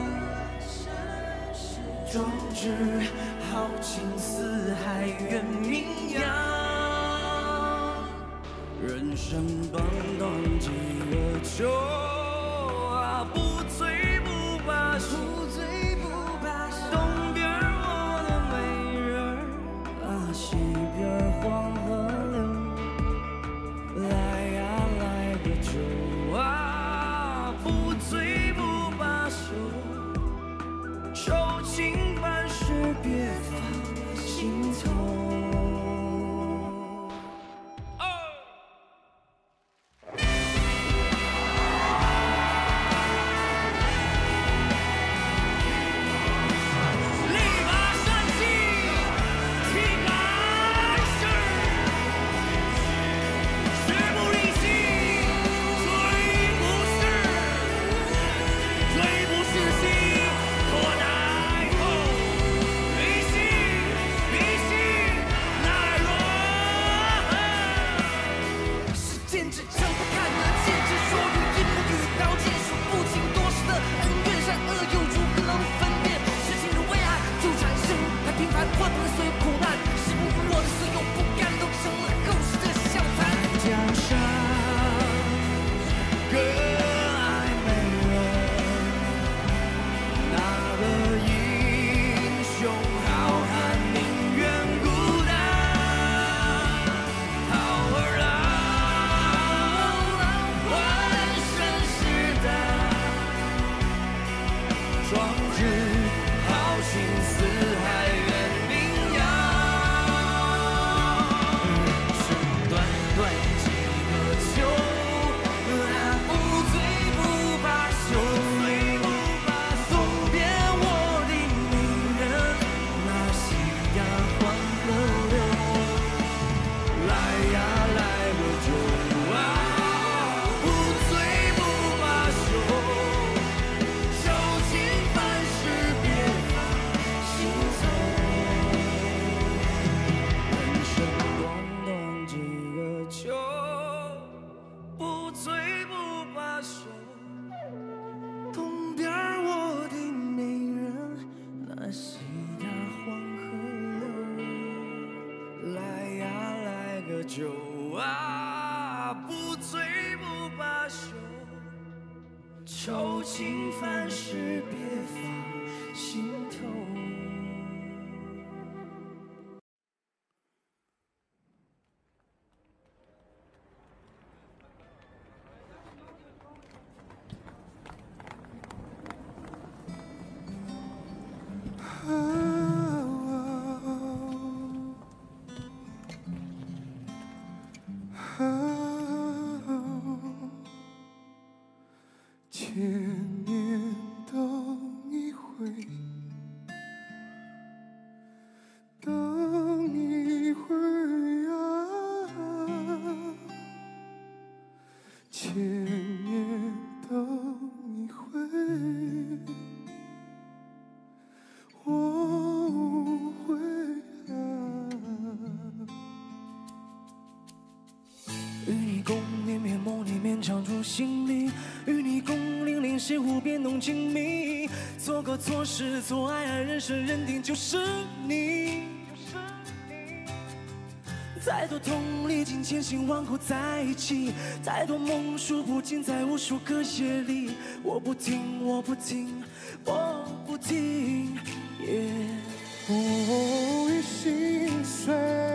Speaker 3: 壮志豪情四海远名扬。
Speaker 2: 人生短短几个秋啊，不醉不罢休，东边我的美人儿啊，西边黄河流，来呀来个酒啊，不醉不罢休，愁情万事别放心头。
Speaker 3: 愁情凡事别放心头。
Speaker 2: 千年等一回，等一回啊！千年等一回，我无悔啊！
Speaker 3: 与你共眠，眠梦里面常驻心里。与你共领，领西湖边浓情蜜。做个错事，做爱，爱人生认定就是你。再多痛历经千辛万苦在一起，再多梦数不尽，在无数个夜里，我不停，我不停，我不停。
Speaker 2: 我已心碎，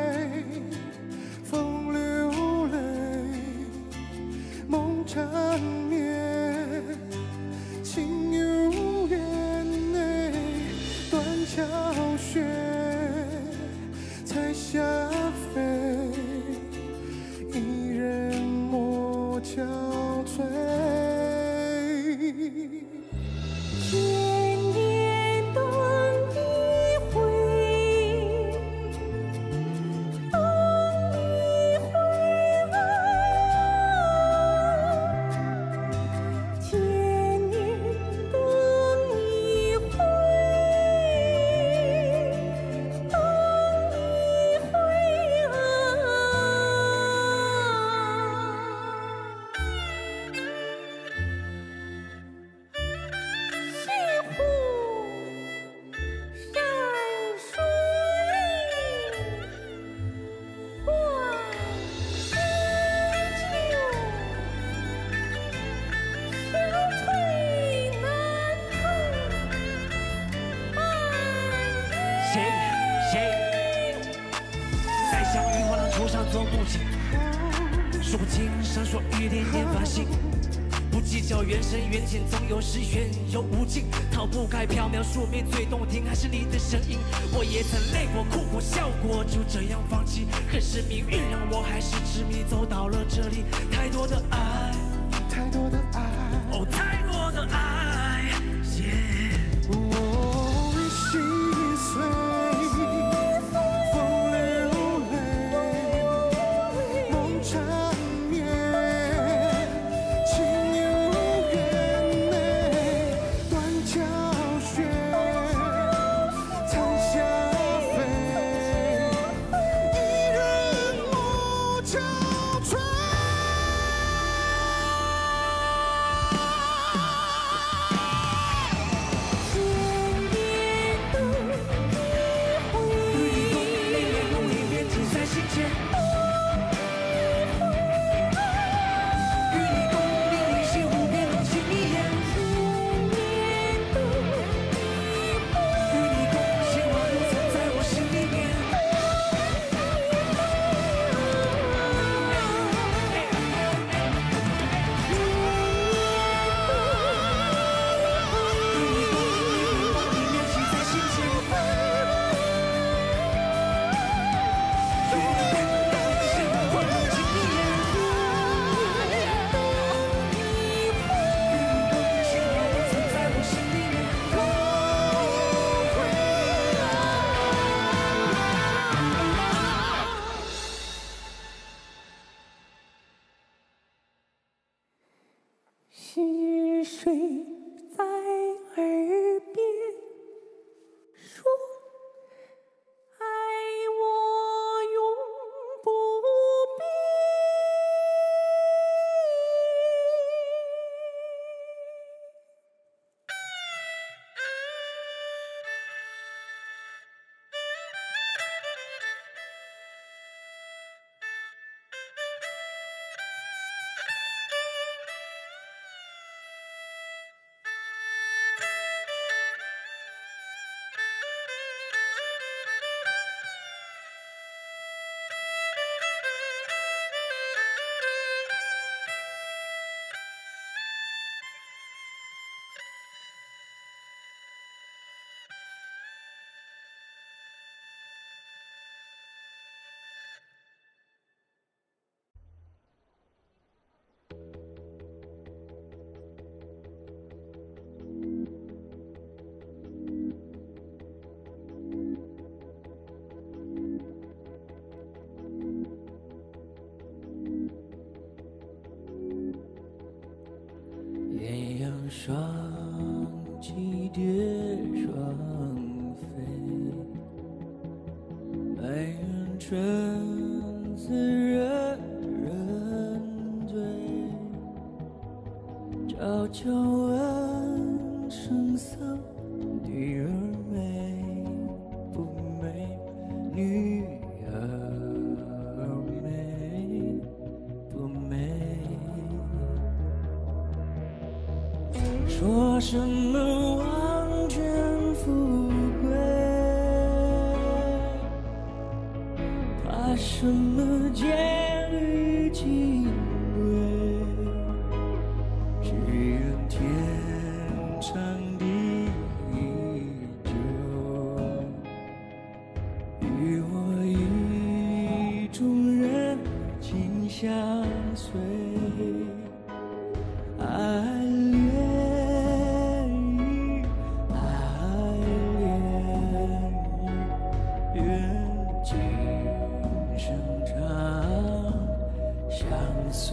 Speaker 2: 风流泪，梦缠绵，情有缘内，断桥雪，彩霞飞，一人莫憔悴。
Speaker 1: 千年等一回，等一回啊！千年等一回，等一回啊！西湖山水画深秋，憔悴难
Speaker 3: 谁在相遇画廊桌上做木镜，数不尽闪烁一点点繁星。不计较缘深缘浅，总有时缘有无尽。逃不开缥缈宿命，最动听还是你的声音。我也曾累过、哭过、笑过，就这样放弃。可是命运让我还是执迷走到了这里。太多的爱，
Speaker 2: 太多的爱，
Speaker 3: 哦，太多的爱，
Speaker 2: 我已心碎，风流泪，梦缠绵，情有缘内，断桥雪，彩霞飞，一人莫憔悴。
Speaker 3: 蝶双飞，满园春自惹人醉。悄悄问声色女儿美不美？女儿美不美？说什么王权富贵，怕什么戒律金规？只愿天长地久，与我意中人紧相随。爱恋意，爱恋意，愿今生长相随。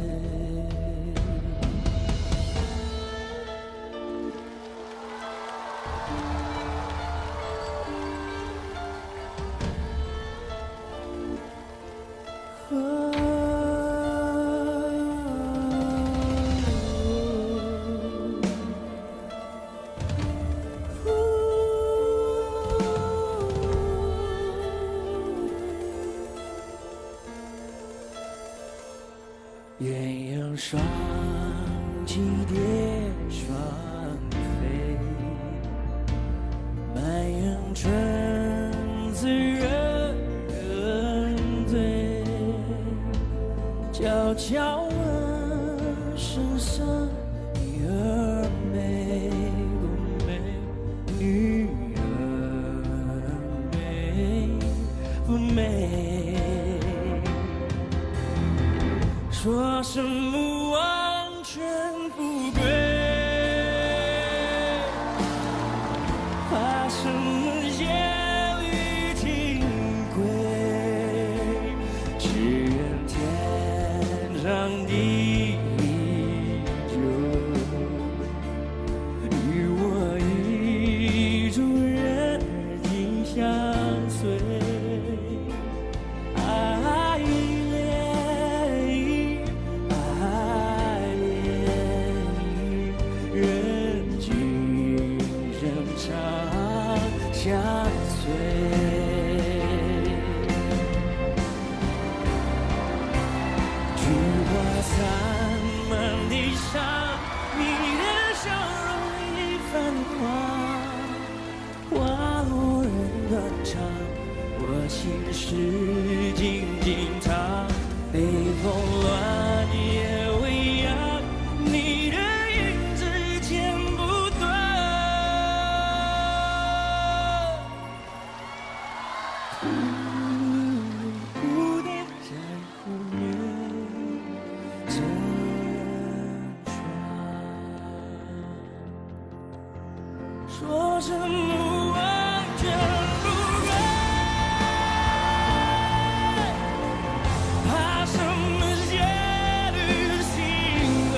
Speaker 3: 鸳鸯双栖蝶双飞，满园春自惹人醉。悄悄问声声女儿美不美？女儿美不美？说什么王权富贵，怕什么戒律金规？只愿天长地久，与我意中人紧相随。相随，菊花残满地上，你的笑容已泛黄。花落人断肠，我心事静静藏。北风乱也未央，你的影子剪不断。蝴蝶在湖面乘船，说什么完全不归，怕什么戒律行为？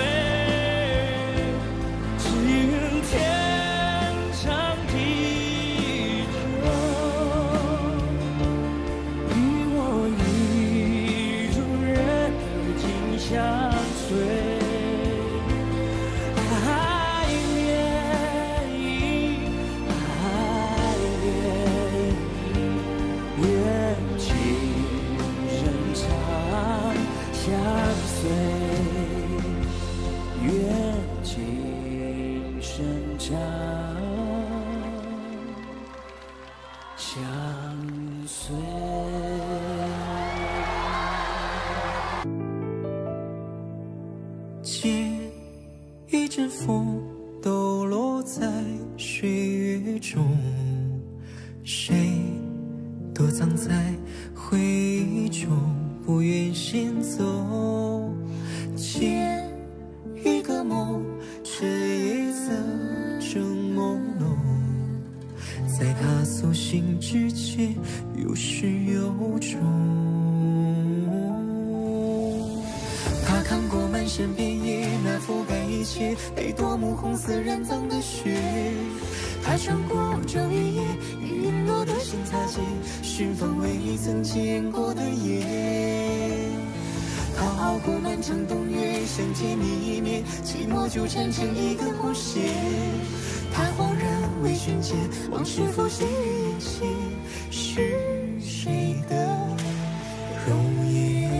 Speaker 3: 只愿天长地久。相随，爱恋意，爱恋意，愿今生长相随，愿今生长相随。 借一阵风，抖落在岁月中，谁躲藏在回忆中，不愿先走。借一个梦，这夜色正朦胧，在他苏醒之前，有始有终。他看过满山遍野，那覆盖一切被夺目红色染脏的雪， 穿过昼与夜，陨落的心擦肩，寻访未曾见过的夜。他熬过漫长冬月，相见一面，寂寞纠缠成一个弧线。他恍然微醺间，往事浮现于眼前，是谁的容颜？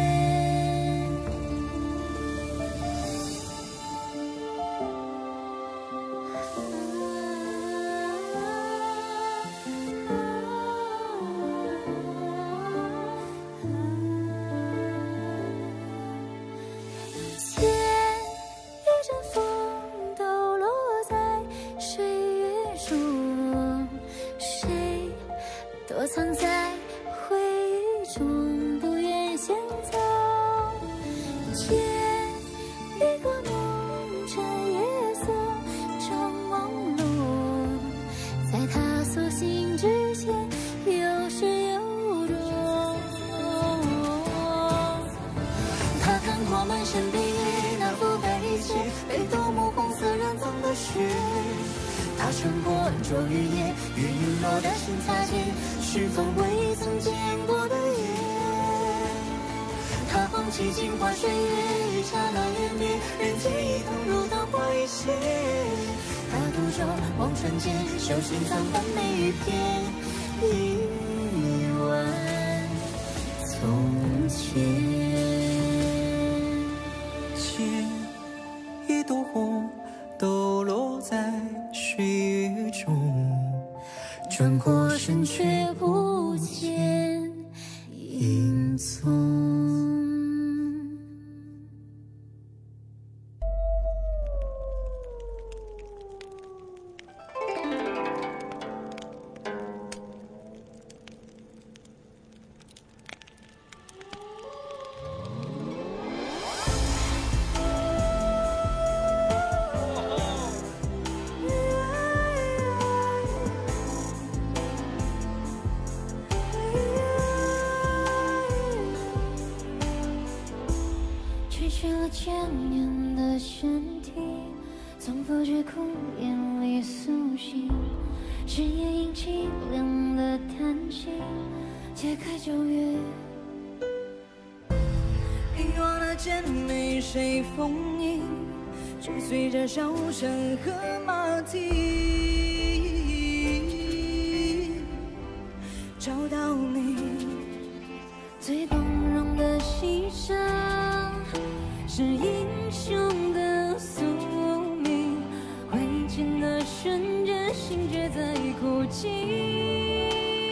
Speaker 1: 躲藏在回忆中，不愿先走。借一个梦，趁夜色正朦胧，在他苏醒之前，有始有终。他看过满山遍野，那覆盖一切被斗幕红色染脏的雪。他穿过昼与夜，与陨落的心擦肩，寻访未曾见过的夜。他放弃镜花水月，一刹那湮灭，人间一痛如刀划一线。他独舟望穿间，手心藏般每一片一万从前。
Speaker 3: 借一朵红，抖落在水月中，
Speaker 1: 转过身却不见影踪。失去了千年的身体，从不觉哭眼里苏醒，深夜引凄凉的叹息，解开旧约。
Speaker 4: 遗忘了剑眉谁封印，追随着笑声和马蹄，找到你
Speaker 1: 最光荣的牺牲，是英雄的宿命。挥剑的瞬间，心却在哭泣。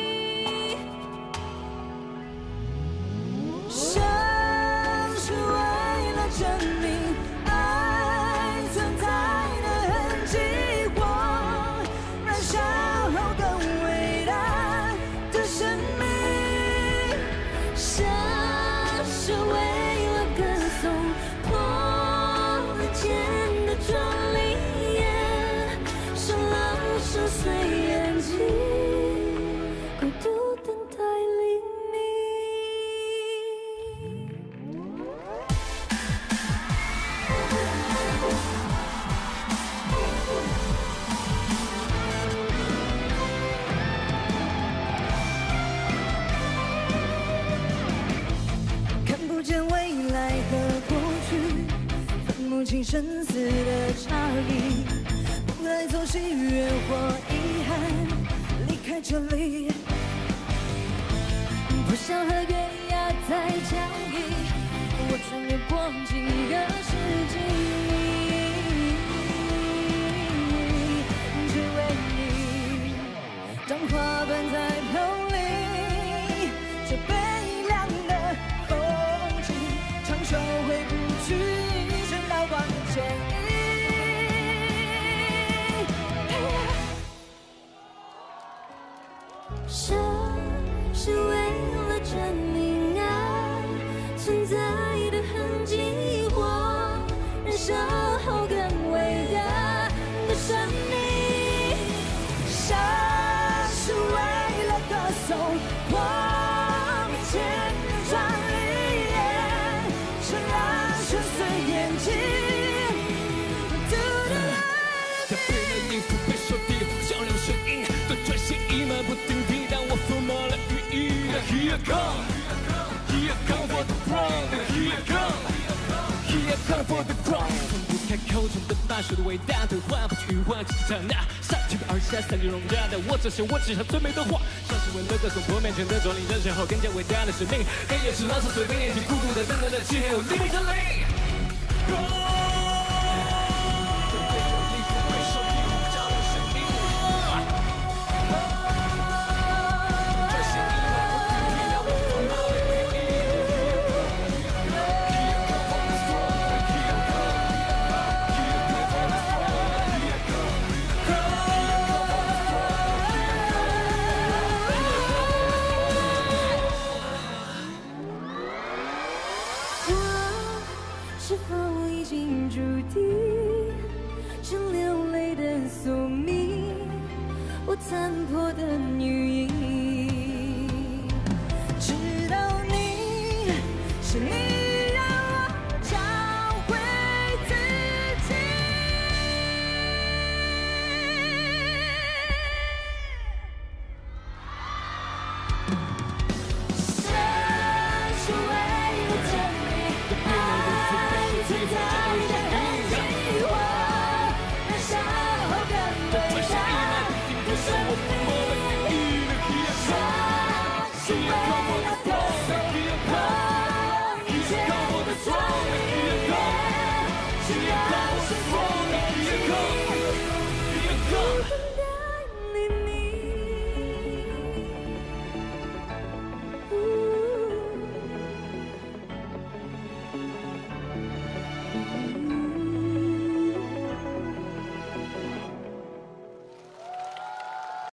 Speaker 4: 生是为了证明爱存在的痕迹，我燃烧后更伟大的生命。
Speaker 1: 生是为了歌颂破茧的壮丽，生了深邃眼睛，孤独等待黎明。
Speaker 4: 看不见未来和过去，分不清生死的差异，不来走喜悦或遗憾，离开这里。
Speaker 1: 不想和月牙再交易，我穿越过几个世纪，只为你。当花瓣在飘零，这悲凉的风景，长久回不去，直到光牵引。生是为了证明爱存在的痕迹，或燃烧后更伟大的生命。
Speaker 4: 生是为了歌颂光前的壮丽，生了深邃眼睛。
Speaker 5: 他被人应付，被说低，像 I come, here I come for the throne, here I come, here I come for the crown。从不开口中的把手的伟大的话，不去换几场那上去而下三流荣耀的我，这些我只想最美的话。像是为了歌颂破面前的壮丽人生后更加伟大的使命，更也是老师最被年纪孤独的等待的气，还有黎明的力。
Speaker 1: 是否已经注定成流泪的宿命？我残破的女影，直到你，是你让我找回自己。